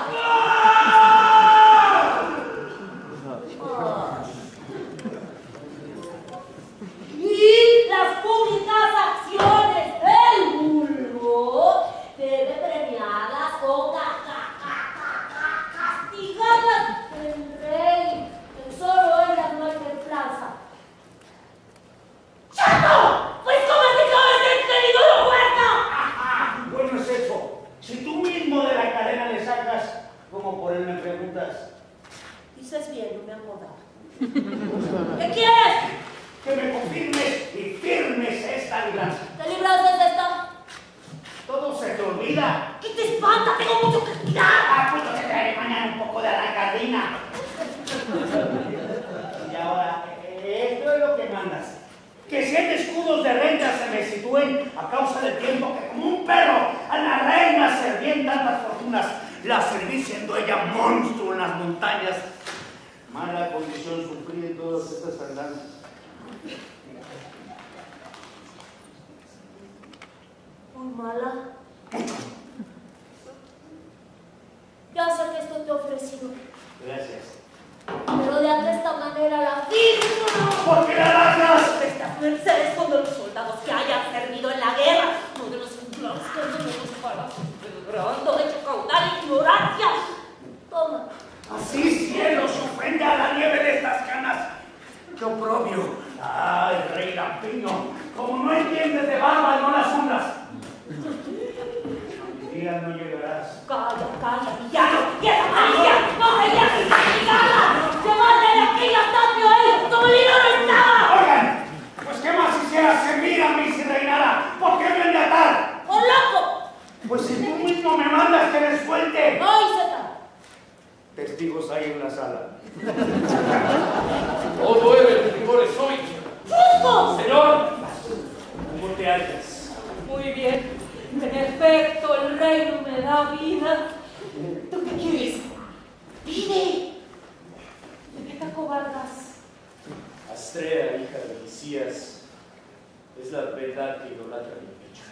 Y las públicas acciones del vulgo debe premiarlas o castigarlas el rey, que solo ella no hay templanza. ¡Chato! ¡Pues cómo es que acabas de tenido la huerta! Bueno es eso. Si tú mismo de la cadena le sacas, ¿cómo por él me preguntas? Dices bien, no me acordaba. ¿Qué quieres? Que me confirmes y firmes esta alianza. ¿Qué libros es esta? Todo se te olvida. ¿Qué te espanta? Tengo mucho que cuidar. Ah, pues te traeré mañana un poco de anacardina. Y ahora, esto es lo que mandas. Que 7 escudos de renta se me sitúen a causa del tiempo que como un perro a la reina serví en tantas fortunas. La serví siendo ella monstruo en las montañas. Mala condición sufrí en todas estas andanzas. Muy mala. Ya sé que esto te he ofrecido, Gracias. pero de esta manera la firmo. ¿Por qué la largas? Estas mercedes son de los soldados que hayan servido en la guerra, no de los empleados que tenemos para celebrando hecho caudal e ignorancia. Toma. Así cielo se ofende a la nieve de estas canas. ¡Qué oprobio! ¡Ay, rey lampiño! Como no entiendes de barba, no las honras. A mi día no llegarás. Calla, calla, villano, y esa ¡Ignorancia! ¡No sería castigada! ¡Llevarle la pila Tapio a él como el hilo no estaba! Oigan, pues qué más hiciera servir a mí si reinara. ¿Por qué me han de atar? ¡Por loco! Pues si tú mismo me mandas que me suelte. ¡No, Iseta! Testigos hay en la sala. Todo eres rigores hoy. ¡Justo! Señor, ¿cómo te hallas? Muy bien. En efecto, el reino me da vida. ¿Tú qué quieres? ¡Dime! ¿De qué te acobardas? Astrea, hija de Licías, es la verdad que idolatra mi pecho.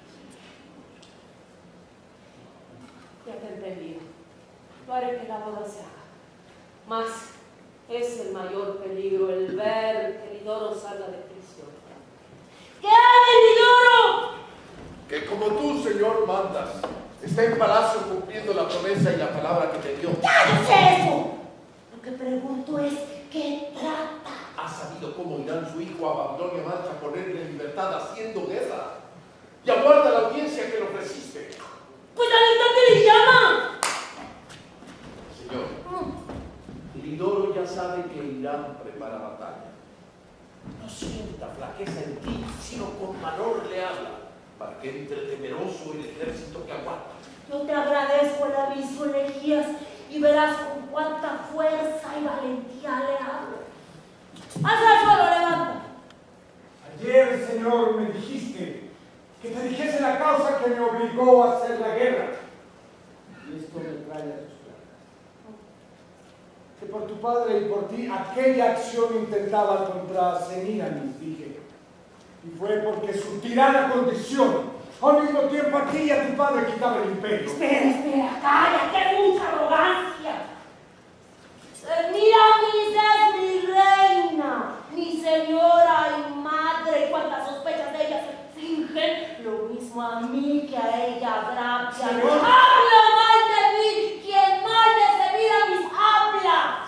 Ya te he entendido. Lo haré que la boda se haga. Mas es el mayor peligro el ver que Lidoro salga de prisión. ¿Qué hay, Lidoro? Que como tú, señor, mandas, está en palacio cumpliendo la promesa y la palabra que te dio. ¡Cállese eso! Lo que pregunto es, ¿qué trata? ¿Ha sabido cómo irán su hijo a Babilonia marcha a ponerle en libertad haciendo guerra? Y aguarda la audiencia que le ofreciste. ¡Pues al instante le llaman! Señor, Lidoro ya sabe que Irán prepara batalla. No sienta flaqueza en ti, sino con valor le habla, para que entre temeroso el ejército que aguarda. Yo te agradezco el aviso, Elegías, y verás con cuánta fuerza y valentía le hablo. ¡Haz el suelo, levanta! Ayer, señor, me dijiste que te dijese la causa que me obligó a hacer la guerra. Y esto me trae a tus planes. Que por tu padre y por ti aquella acción intentaba contra Semíramis, dije. Y fue porque su tirana condición, al mismo tiempo a ti y a tu padre quitaba el imperio. Espera, calla, que hay mucha arrogancia. Semíramis es mi reina, mi señora y madre, y cuantas sospechas de ella se fingen, lo mismo a mí que a ella habrá. ¡Habla mal de mí! ¡Quien mal de Semíramis habla!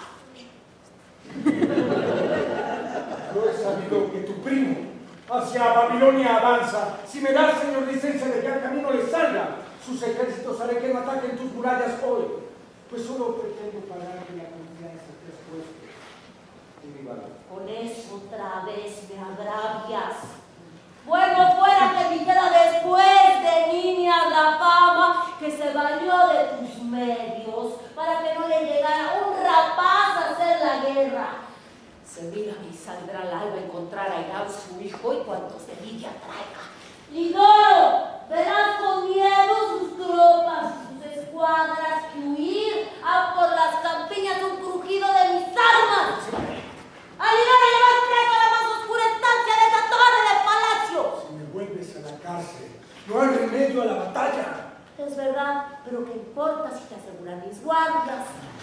Yo he sabido que tu primo hacia Babilonia avanza. Si me das, señor, licencia de que al camino le salga, sus ejércitos haré que no ataquen tus murallas hoy. Pues solo pretendo pagar que la confianza que has puesto en mi valor. Con eso otra vez me agravias. Bueno fuera que dijera después de niña la fama que se valió de tus medios para que no le llegara un rapaz a hacer la guerra. Semíramis saldrá al alba a encontrar a Irán su hijo y cuantos de Lidia traiga. Lidoro, verás con miedo sus tropas y sus escuadras que huir a por las campiñas un crujido de mis armas. ¡A Lidoro llevar preso a la más oscura estancia de esa torre del palacio! Si me vuelves a la cárcel, no hay remedio a la batalla. Es verdad, pero ¿qué importa si te aseguran mis guardias?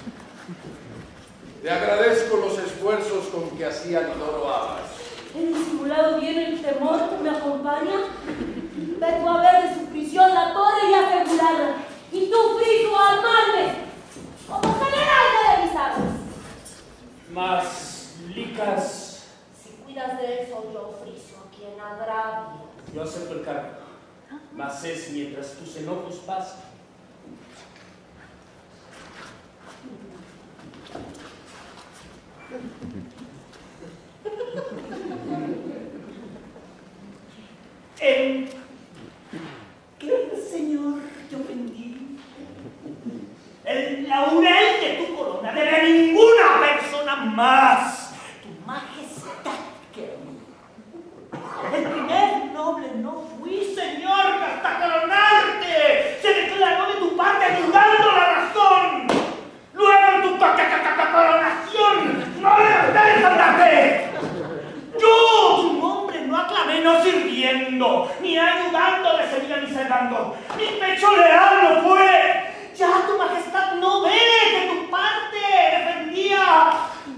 Le agradezco los esfuerzos con que hacía Lidoro Abbas. ¿He disimulado bien el temor que me acompaña? Vengo a ver de su prisión la torre y asegurarla. Y tú, Friso, a armarme. Como general de mis armas. Mas, Licas, Si cuidas de eso, yo, Friso, a quien agravia. yo acepto el cargo. Mas es mientras tus enojos pasan. ¿En qué, señor, te ofendí? El laurel de tu corona debe a ninguna persona más. Tu majestad que a mí. El primer noble no fui, señor, que hasta coronarte se declaró de tu parte ayudando la razón. Luego en tu coronación no debes andarte. Yo, tu nombre, no aclamé no sirviendo, ni ayudando de seguir ni cedando. Mi pecho leal no fue. Ya tu majestad no ve que tu parte defendía.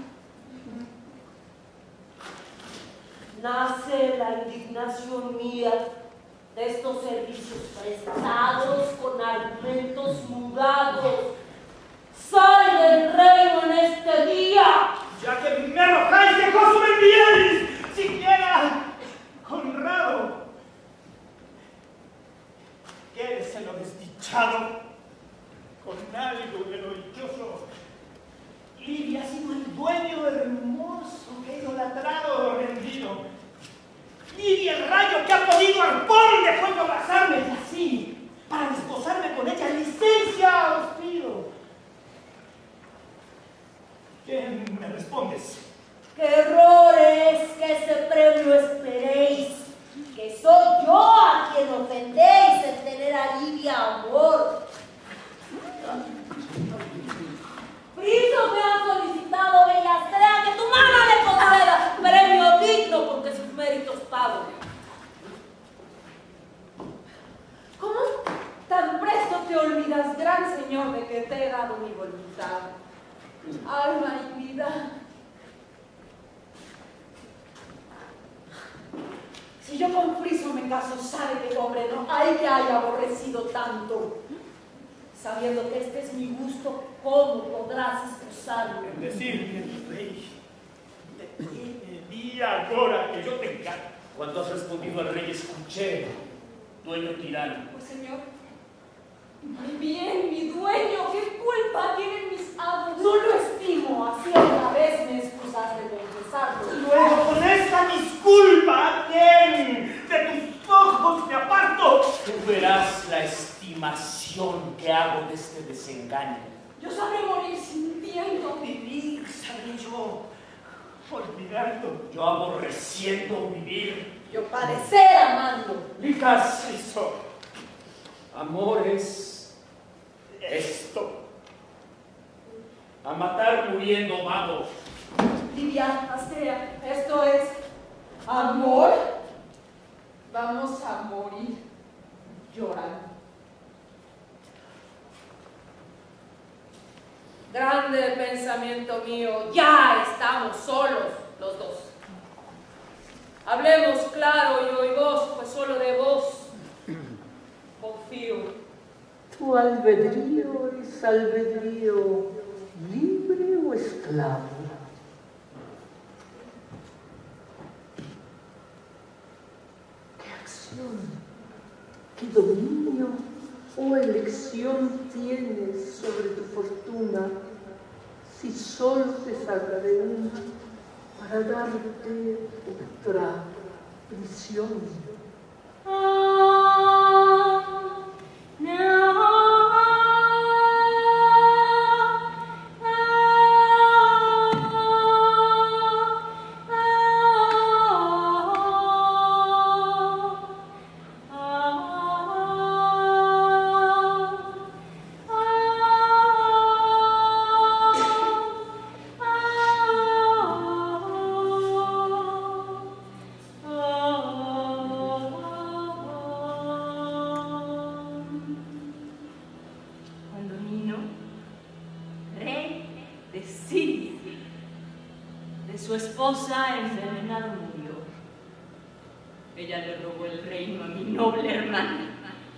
Nace la indignación mía de estos servicios prestados con argumentos mudados. ¡Sal del reino en este día! Ya que me arrojáis de gozo me enviáis, siquiera honrado. Quédese lo desdichado con algo heroicioso. dueño hermoso que he idolatrado o rendido. Lidia el rayo que ha podido arpón de fuego abrazarme y así, para desposarme con ella, licencia os pido. ¿Quién me respondes? ¡Qué error es que ese premio esperéis! Que soy yo a quien ofendéis en tener a Lidia amor. Friso me ha solicitado, bella estrella, que tu mano le conceda premio digno porque sus méritos pago. ¿Cómo tan presto te olvidas, gran señor, de que te he dado mi voluntad? Alma y vida. Si yo con Friso me caso, sabe que hombre no hay que haya aborrecido tanto. Sabiendo que este es mi gusto, ¿cómo podrás excusarme? Es decir, que rey, di ahora que yo te encargo. Cuando has respondido al rey, escuché, dueño tirano. Pues señor, mi bien, mi dueño, ¿qué culpa tienen mis amos? No lo estimo, así una vez me excusaste de confesarlo. Luego con esta disculpa, ¿quién de tus ojos me aparto? Tú verás la estimación que hago de este desengaño. Yo sabré morir sintiendo. Vivir, sabré yo. Olvidando. Yo aborreciendo vivir. Yo padecer amando. Licas, eso. Amor es esto. A matar muriendo vamos. Lidia, Astrea, esto es amor. Vamos a morir llorando. Grande pensamiento mío, ya estamos solos los dos. Hablemos claro yo y vos, pues solo de vos confío. ¿Tu albedrío es albedrío libre o esclavo? ¿Qué acción, qué dominio o elección tienes sobre tu fortuna si solo te sacaré una para darte otra prisión? Envenenado murió. Ella le robó el reino a mi noble hermana.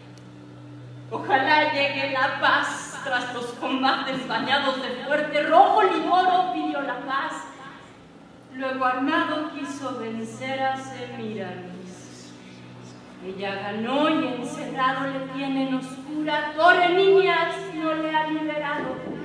Ojalá llegue la paz tras los combates bañados de fuerte rojo. Liboro pidió la paz. Luego armado quiso vencer a Semíramis. Ella ganó y encerrado le tiene en oscura torre. Niñas, no le ha liberado.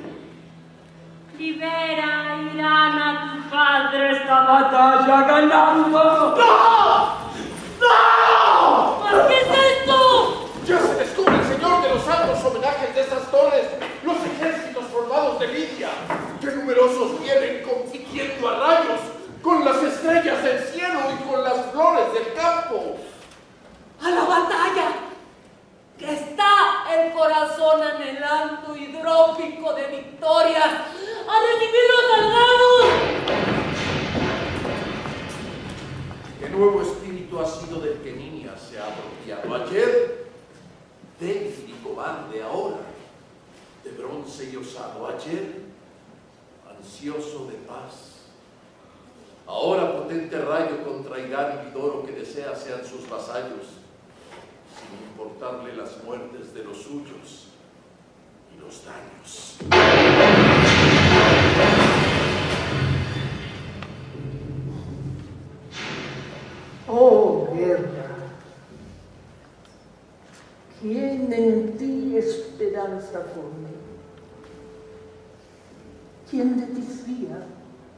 Libera, Irana, tu padre, esta batalla ganando. ¡No! ¡No! ¿Por qué es esto? Ya se descubre el señor de los altos homenajes de estas torres, los ejércitos formados de Lidia, que numerosos vienen compitiendo a rayos con las estrellas del cielo y con las flores del campo. ¡A la batalla! Que está el corazón anhelando hidrópico de victorias. ¡A recibir los salvados! ¿Qué nuevo espíritu ha sido del que Niña se ha apropiado? Ayer, débil y cobarde, ahora, de bronce y osado. Ayer, ansioso de paz. Ahora, potente rayo contra Irán y Vidoro que desea sean sus vasallos, sin importarle las muertes de los suyos y los daños. Oh, guerra, ¿quién en ti esperanza pone? ¿Quién de ti fía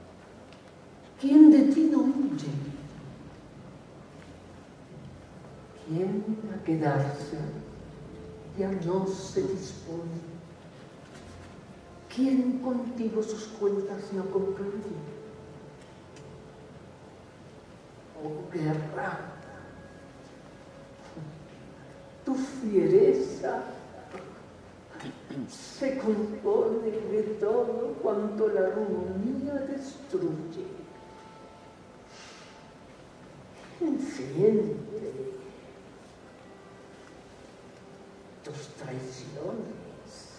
¿Quién de ti no huye? ¿Quién a quedarse ya no se dispone? ¿Quién contigo sus cuentas no concluye? Oh guerra, tu fiereza se compone de todo cuanto la armonía destruye. Enciende tus traiciones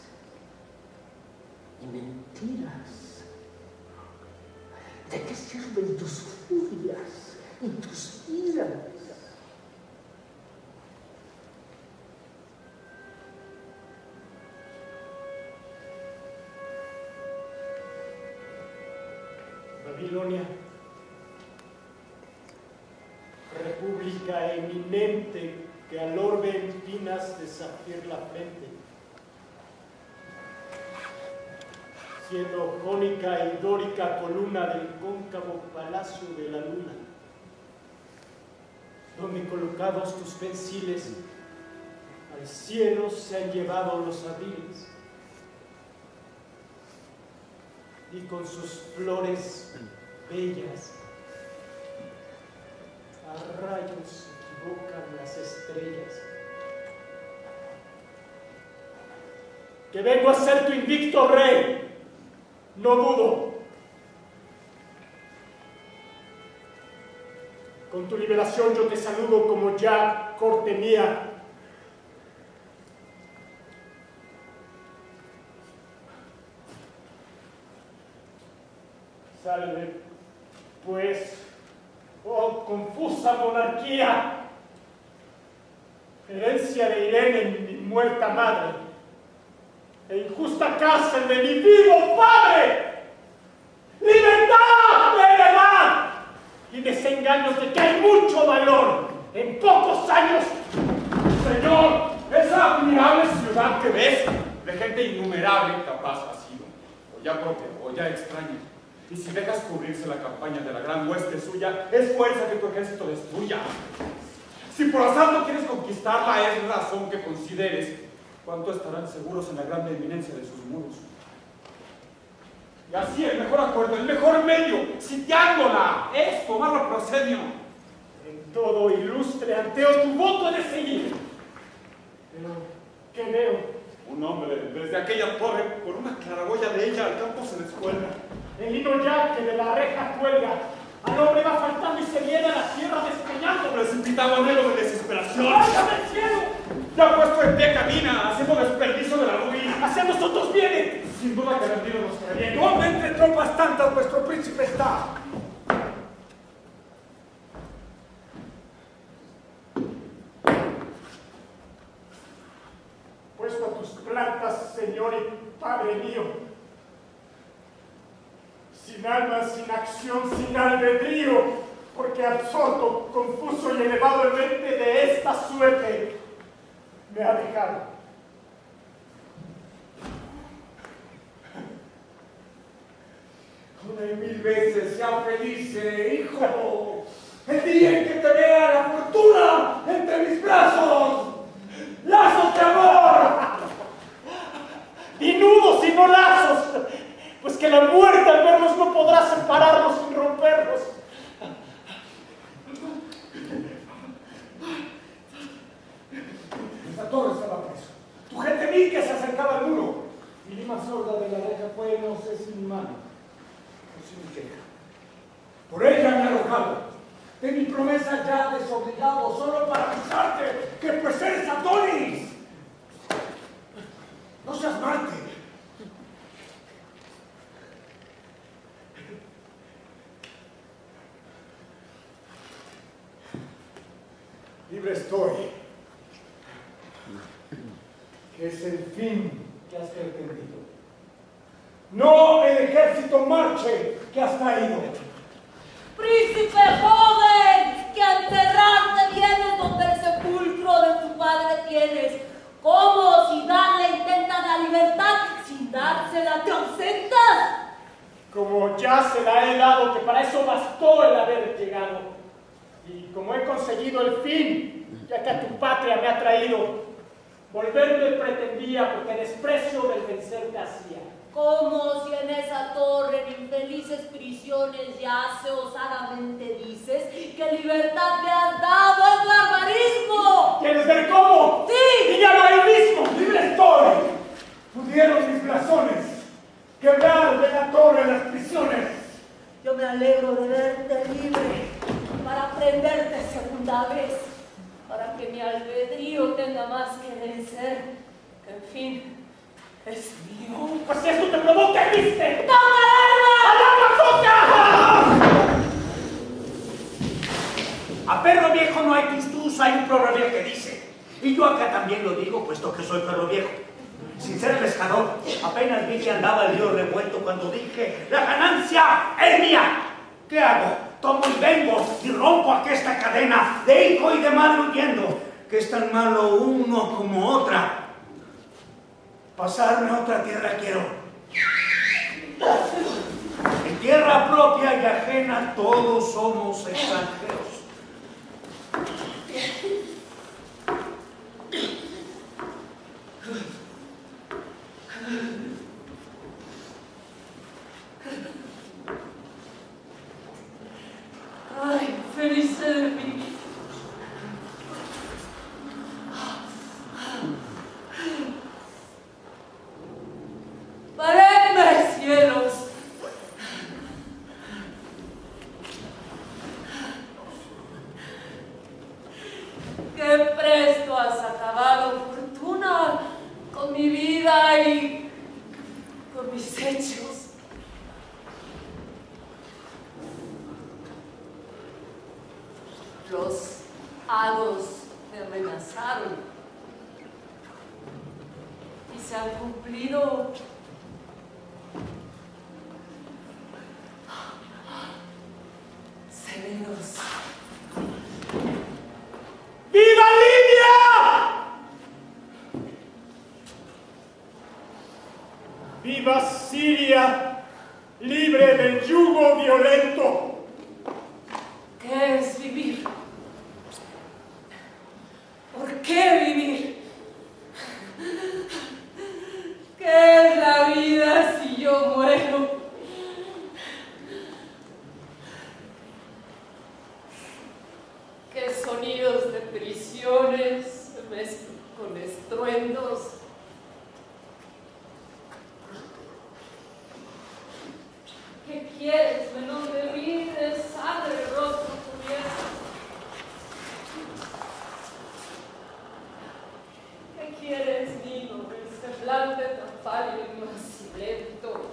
y mentiras. ¿De qué sirven tus furias y tus iras? Babilonia, república eminente que al orbe empinas de zafir la frente, siendo jónica y dórica columna del cóncavo palacio de la luna, donde colocados tus pensiles al cielo se han llevado los abriles, y con sus flores bellas a rayos equivocan las estrellas. Que vengo a ser tu invicto rey, no dudo. Con tu liberación yo te saludo como ya corte mía. Salve, pues, oh confusa monarquía, herencia de Irene, mi muerta madre, e injusta cárcel de mi vivo padre, libertad de heredad y desengaños de que hay mucho valor en pocos años. Señor, esa admirable ciudad que ves, de gente innumerable capaz ha sido, o ya propia, o ya extraña. Y si dejas cubrirse la campaña de la gran hueste suya, es fuerza que tu ejército destruya. Si por azar no quieres conquistarla, es razón que consideres cuánto estarán seguros en la grande eminencia de sus muros. Y así el mejor acuerdo, el mejor medio, sitiándola, es tomarlo prosedio. En todo ilustre Anteo tu voto he de seguir. Pero, ¿qué veo? Un hombre desde aquella torre, con una claraboya de ella al campo se descuelga. El hilo ya que de la reja cuelga, al hombre va faltando y se viene a la tierra despeñando. Precipitado anhelo de desesperación. ¡Válgame el cielo! Ya puesto en pie camina, haciendo desperdicio de la ruina. ¡Hacia nosotros viene! Sin duda que rendido nos previene. ¿Dónde entre tropas tantas vuestro príncipe está? Puesto a tus plantas, Señor y Padre mío, sin alma, sin acción, sin albedrío, porque absorto, confuso y elevado en mente de esta suerte, me ha dejado. Una y mil veces sea feliz, hijo, el día en que te vea la fortuna entre mis brazos, lazos de amor. Y nudos y no lazos, pues que la muerte al vernos no podrá separarnos sin rompernos. Esta torre estaba preso. Tu gente vi que se acercaba al muro. Mi lima sorda de la reja fue, no sé si mi mano, o si mi queja. Por ella me he arrojado. De mi promesa ya desobligado, solo para avisarte que pues eres Adonis. No seas Marte. Libre estoy, que es el fin que has pretendido. No el ejército marche que has traído. Príncipe joven, que a enterrarte vienes donde el sepulcro de tu padre tienes. ¿Cómo si darle intentas la libertad sin dársela te ausentas? Como pero ya se la he dado, que para eso bastó el haber llegado. Y como he conseguido el fin, ya que a tu patria me ha traído, volverme pretendía, porque desprecio del vencer te hacía. Como si en esa torre en infelices prisiones yace osadamente dices que libertad me has dado el barbarismo. ¿Quieres ver cómo? ¡Sí! Y ya lo hay mismo, libre estoy. Pudieron mis blasones quebrar de la torre las prisiones. Yo me alegro de verte libre para prenderte segunda vez, para que mi albedrío tenga más que vencer, que en fin es mío. Pues esto te provoca, ¿viste? ¡Toca ¡Alama, toca! A perro viejo no hay tistus, hay un proverbio que dice. Y yo acá también lo digo, puesto que soy perro viejo. Sin ser pescador, apenas vi que andaba el río revuelto cuando dije, ¡la ganancia es mía! ¿Qué hago? Tomo y vengo y rompo aquí esta cadena de hijo y de madre huyendo, que es tan malo uno como otra. Pasarme a otra tierra quiero. En tierra propia y ajena todos somos extranjeros. Ay, feliz de mí. ¡Paredme, cielos! ¡Qué presto has acabado, fortuna, con mi vida y con mis hechos! Los hados me amenazaron y se han cumplido. Serenos. ¡Viva Libia! ¡Viva Siria, libre del yugo violento! ¿Qué es vivir? ¿Por qué vivir? ¿Qué es la vida si yo muero? ¿Qué sonidos de prisiones se mezclan con estruendos? ¿Qué quieres, menor de mí, de sangre, rostro cubierto? ¿Qué quieres, niño, del semblante tan pálido y macilento?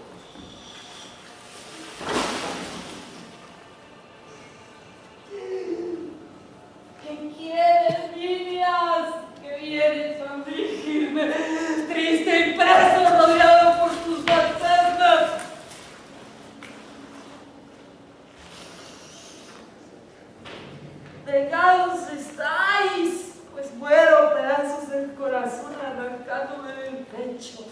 ¿Qué quieres, niñas, que vienes a afligirme, triste y preso, rodeado por tus fantasmas? Pegados estáis, pues muero pedazos del corazón arrancándome del pecho.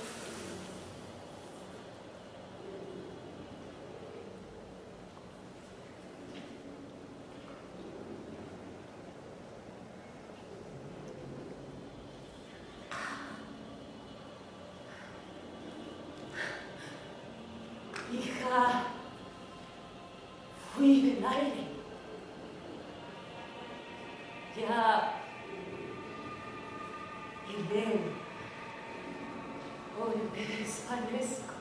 Hija, fui del aire. Ya y ven, hoy me desvanezco.